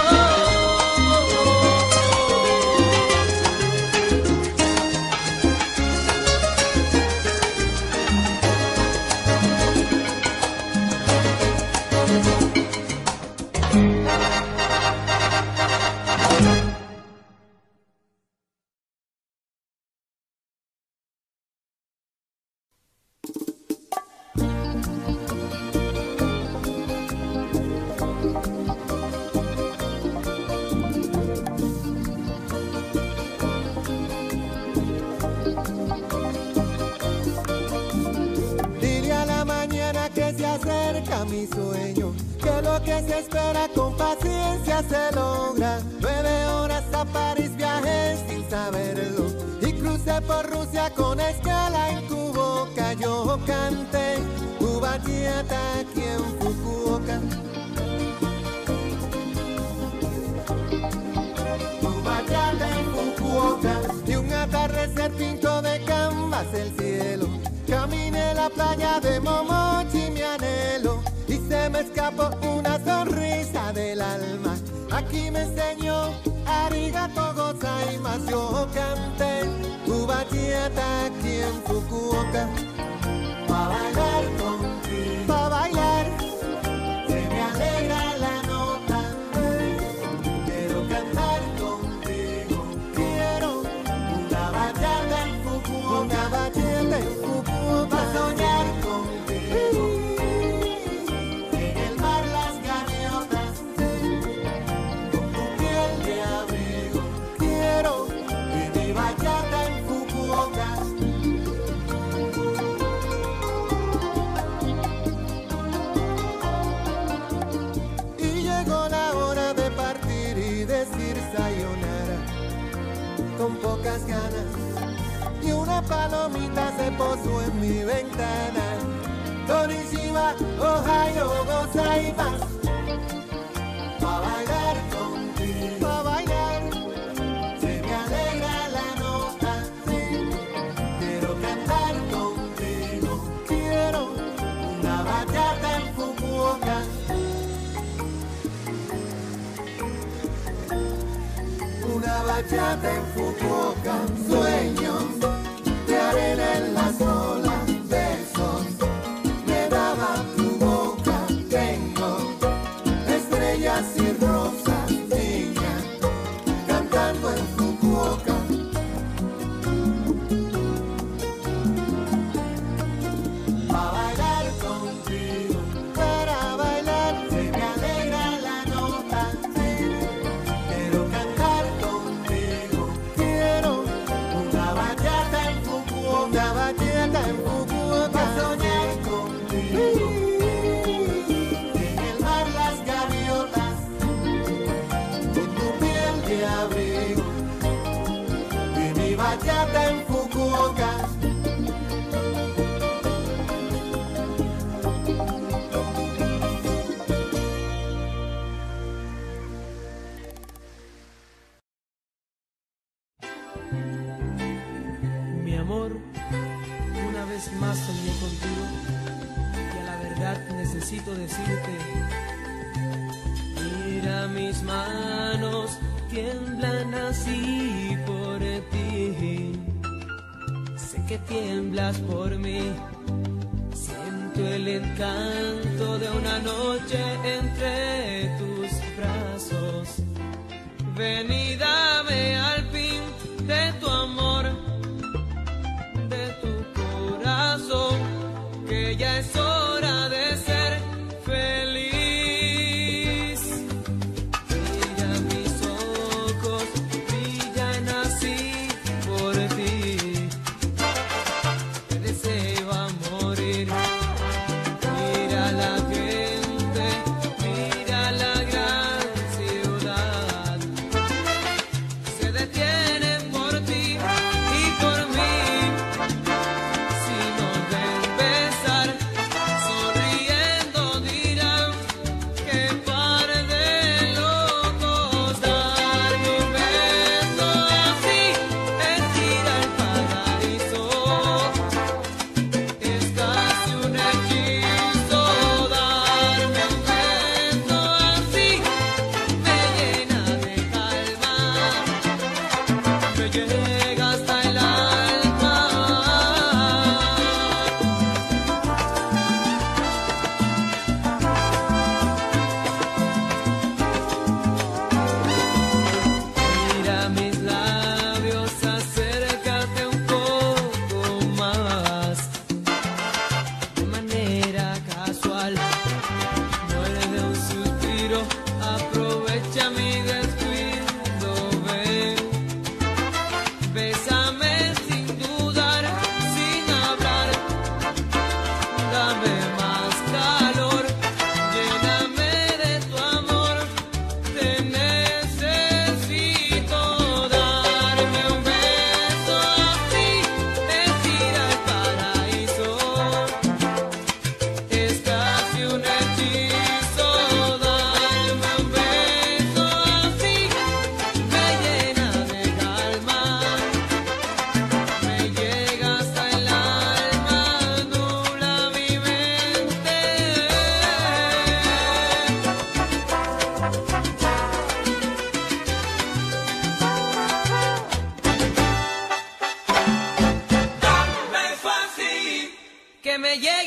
Dile a la mañana que se acerca mi sueño, que lo que se espera con paciencia se logra. Nueve horas a París viajé sin saberlo y crucé por Rusia con escala en tu boca. Yo canté tu bachata aquí en Fukuoka. Tu bachata en playa de Momochi me anhelo y se me escapó una sonrisa del alma. Aquí me enseñó arigato gozaimasu. Yo canté tu bachata aquí en Fukuoka. Pa' bailar contigo, pa' bailar, se me alegra la nota. Quiero cantar contigo, quiero una bachata en Fukuoka, una bachata en Fukuoka. Pa' soñar contigo, en el mar las gaviotas, con tu piel de abrigo. Quiero mi bachata en Fukuoka. Y llegó la hora de partir y decir sayonara con pocas ganas. Y una palomita se posó en mi ventana. Konnichiwa, ohayo gozaimasu. Pa' bailar contigo, pa' bailar, se me alegra la nota, sí. Quiero cantar contigo, quiero una bachata en Fukuoka. Una bachata en Fukuoka, sueños de arena en las olas, besos me daba tu boca. Tengo estrellas y rosas, niña, cantando en Fukuoka. Pa' bailar contigo, para bailar, se me alegra la nota, sí. Quiero cantar contigo, quiero una bachata en Fukuoka, una bachata en Fukuoka. Pa' soñar contigo, en el mar las gaviotas, con tu piel de abrigo, y mi bachata en Fukuoka. Mi amor, una vez más soñé contigo y a la verdad necesito decirte: mira mis manos, tiemblan así por ti. Sé que tiemblas por mí, siento el encanto de una noche entre tus brazos. Ven y dame al fin de tu amor, de tu corazón, que ya es hora de ser feliz. Mira mis ojos, brillan así por ti. Te deseo a morir. Mira la gente, mira la gran ciudad. Se detienen por ti y por mí. Si nos ven besar, sonriendo dirán que par de locos. Darme un beso así es ir al paraíso. Es casi un hechizo. Darme un beso así me llena de calma, me llega hasta el alma. Mira mis labios, acércate un poco más. De manera casual, muerde un suspiro, aprovecha mi descuido, ven.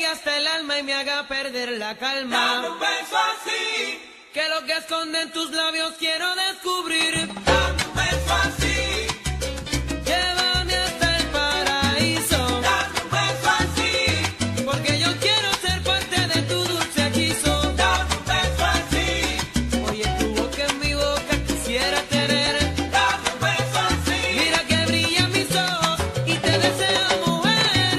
hasta el alma y me haga perder la calma. Dame un beso así, que lo que esconden tus labios quiero descubrir. dame un beso así, Llévame hasta el paraíso, dame un beso así, porque yo quiero ser parte de tu dulce hechizo. dame un beso así, Oye, tu boca en mi boca quisiera tener. dame un beso así. Mira que brillan mis ojos y te deseo, mujer.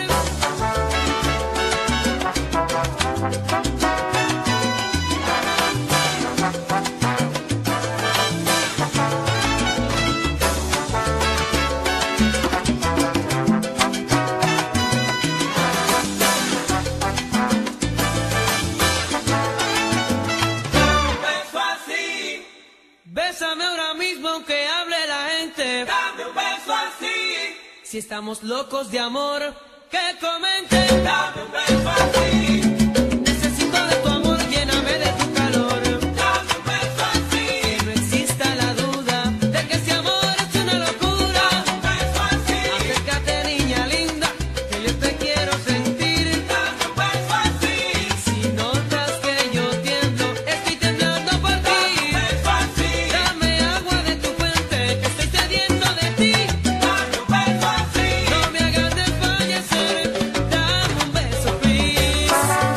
Bésame ahora mismo aunque hable la gente. Dame un beso así, Si estamos locos de amor, que comenten. dame un beso así, Necesito de tu amor, lléname de tu calor. dame un beso así, Que no exista la duda de que ese amor es una locura. dame un beso así, Acércate, niña linda, que yo te quiero sentir. dame un beso así, Si notas que yo tiemblo, estoy temblando por dame un ti. beso así, Dame agua de tu fuente, que estoy sediento de ti. dame un beso así, No me hagas desfallecer, dame un beso, please.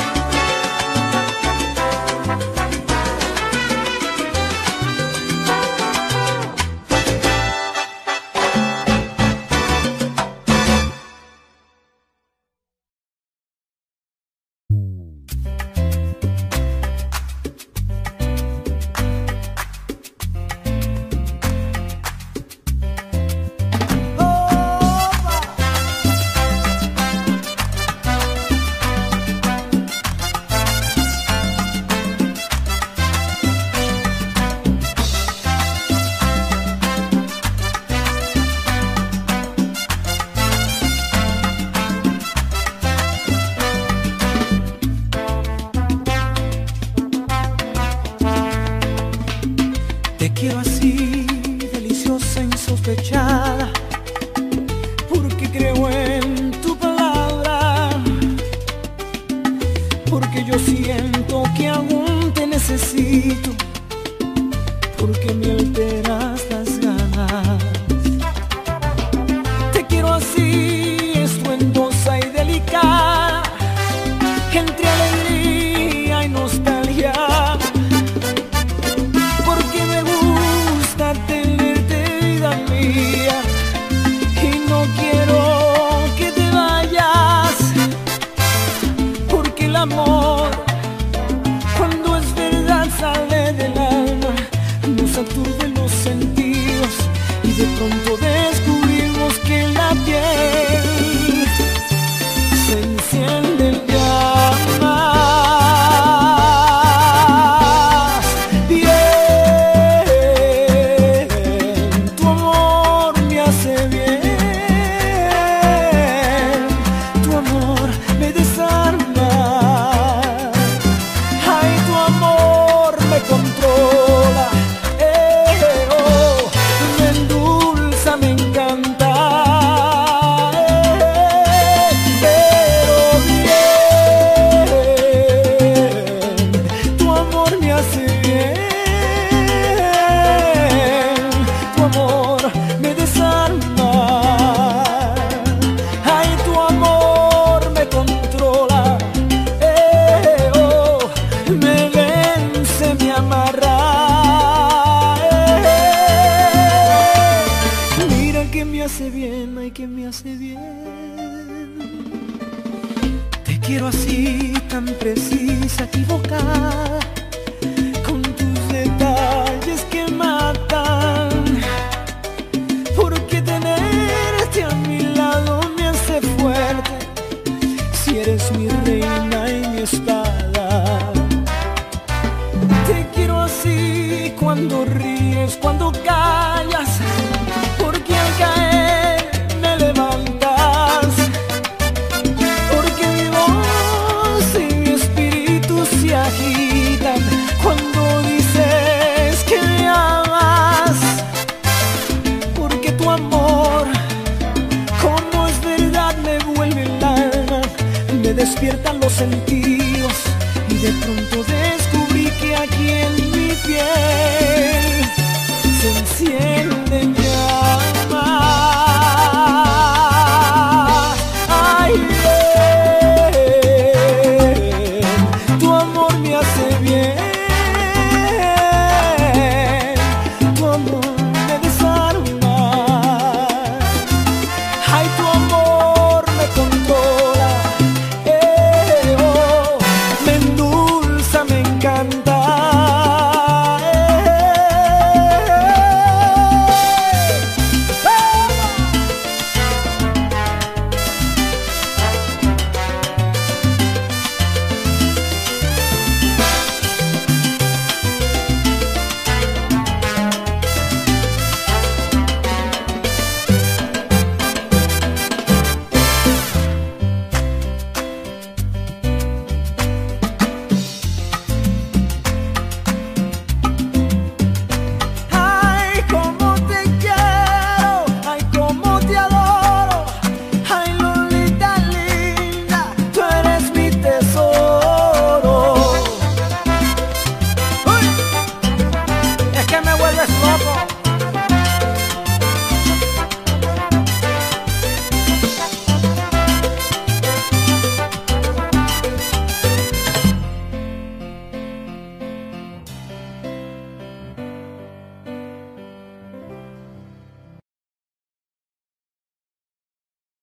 Te quiero así, deliciosa, insospechada, porque creo en tu palabra, porque yo siento que aún te necesito, porque me alteras las ganas. Te quiero así, estruendosa y delicada, entre alegría y nostalgia. Porque me gusta tenerte, vida mía, y no quiero que te vayas. Porque el amor, cuando es verdad, sale del alma, nos aturde los sentidos y de pronto descubrimos que en la piel se encienden llamas. Bien, tu amor me hace bien, tu amor me desarma, ay, tu amor me controla, eh, oh, me endulza, me encanta, eh, pero bien, tu amor me hace bien, tu amor me desarma, ay, tu amor me controla, eh, oh, me vence, me amarra, eh, mira que me hace bien, ay, que me hace bien. Te quiero así, tan precisa, equivocada, con tus detalles que matan. Porque tenerte a mi lado me hace fuerte, si eres mi reina y mi espada. Te quiero así, cuando ríes, cuando callas, porque al caer me levantas. Porque mi voz y mi espíritu se agitan cuando dices que me amas. te despiertan los sentidos y de pronto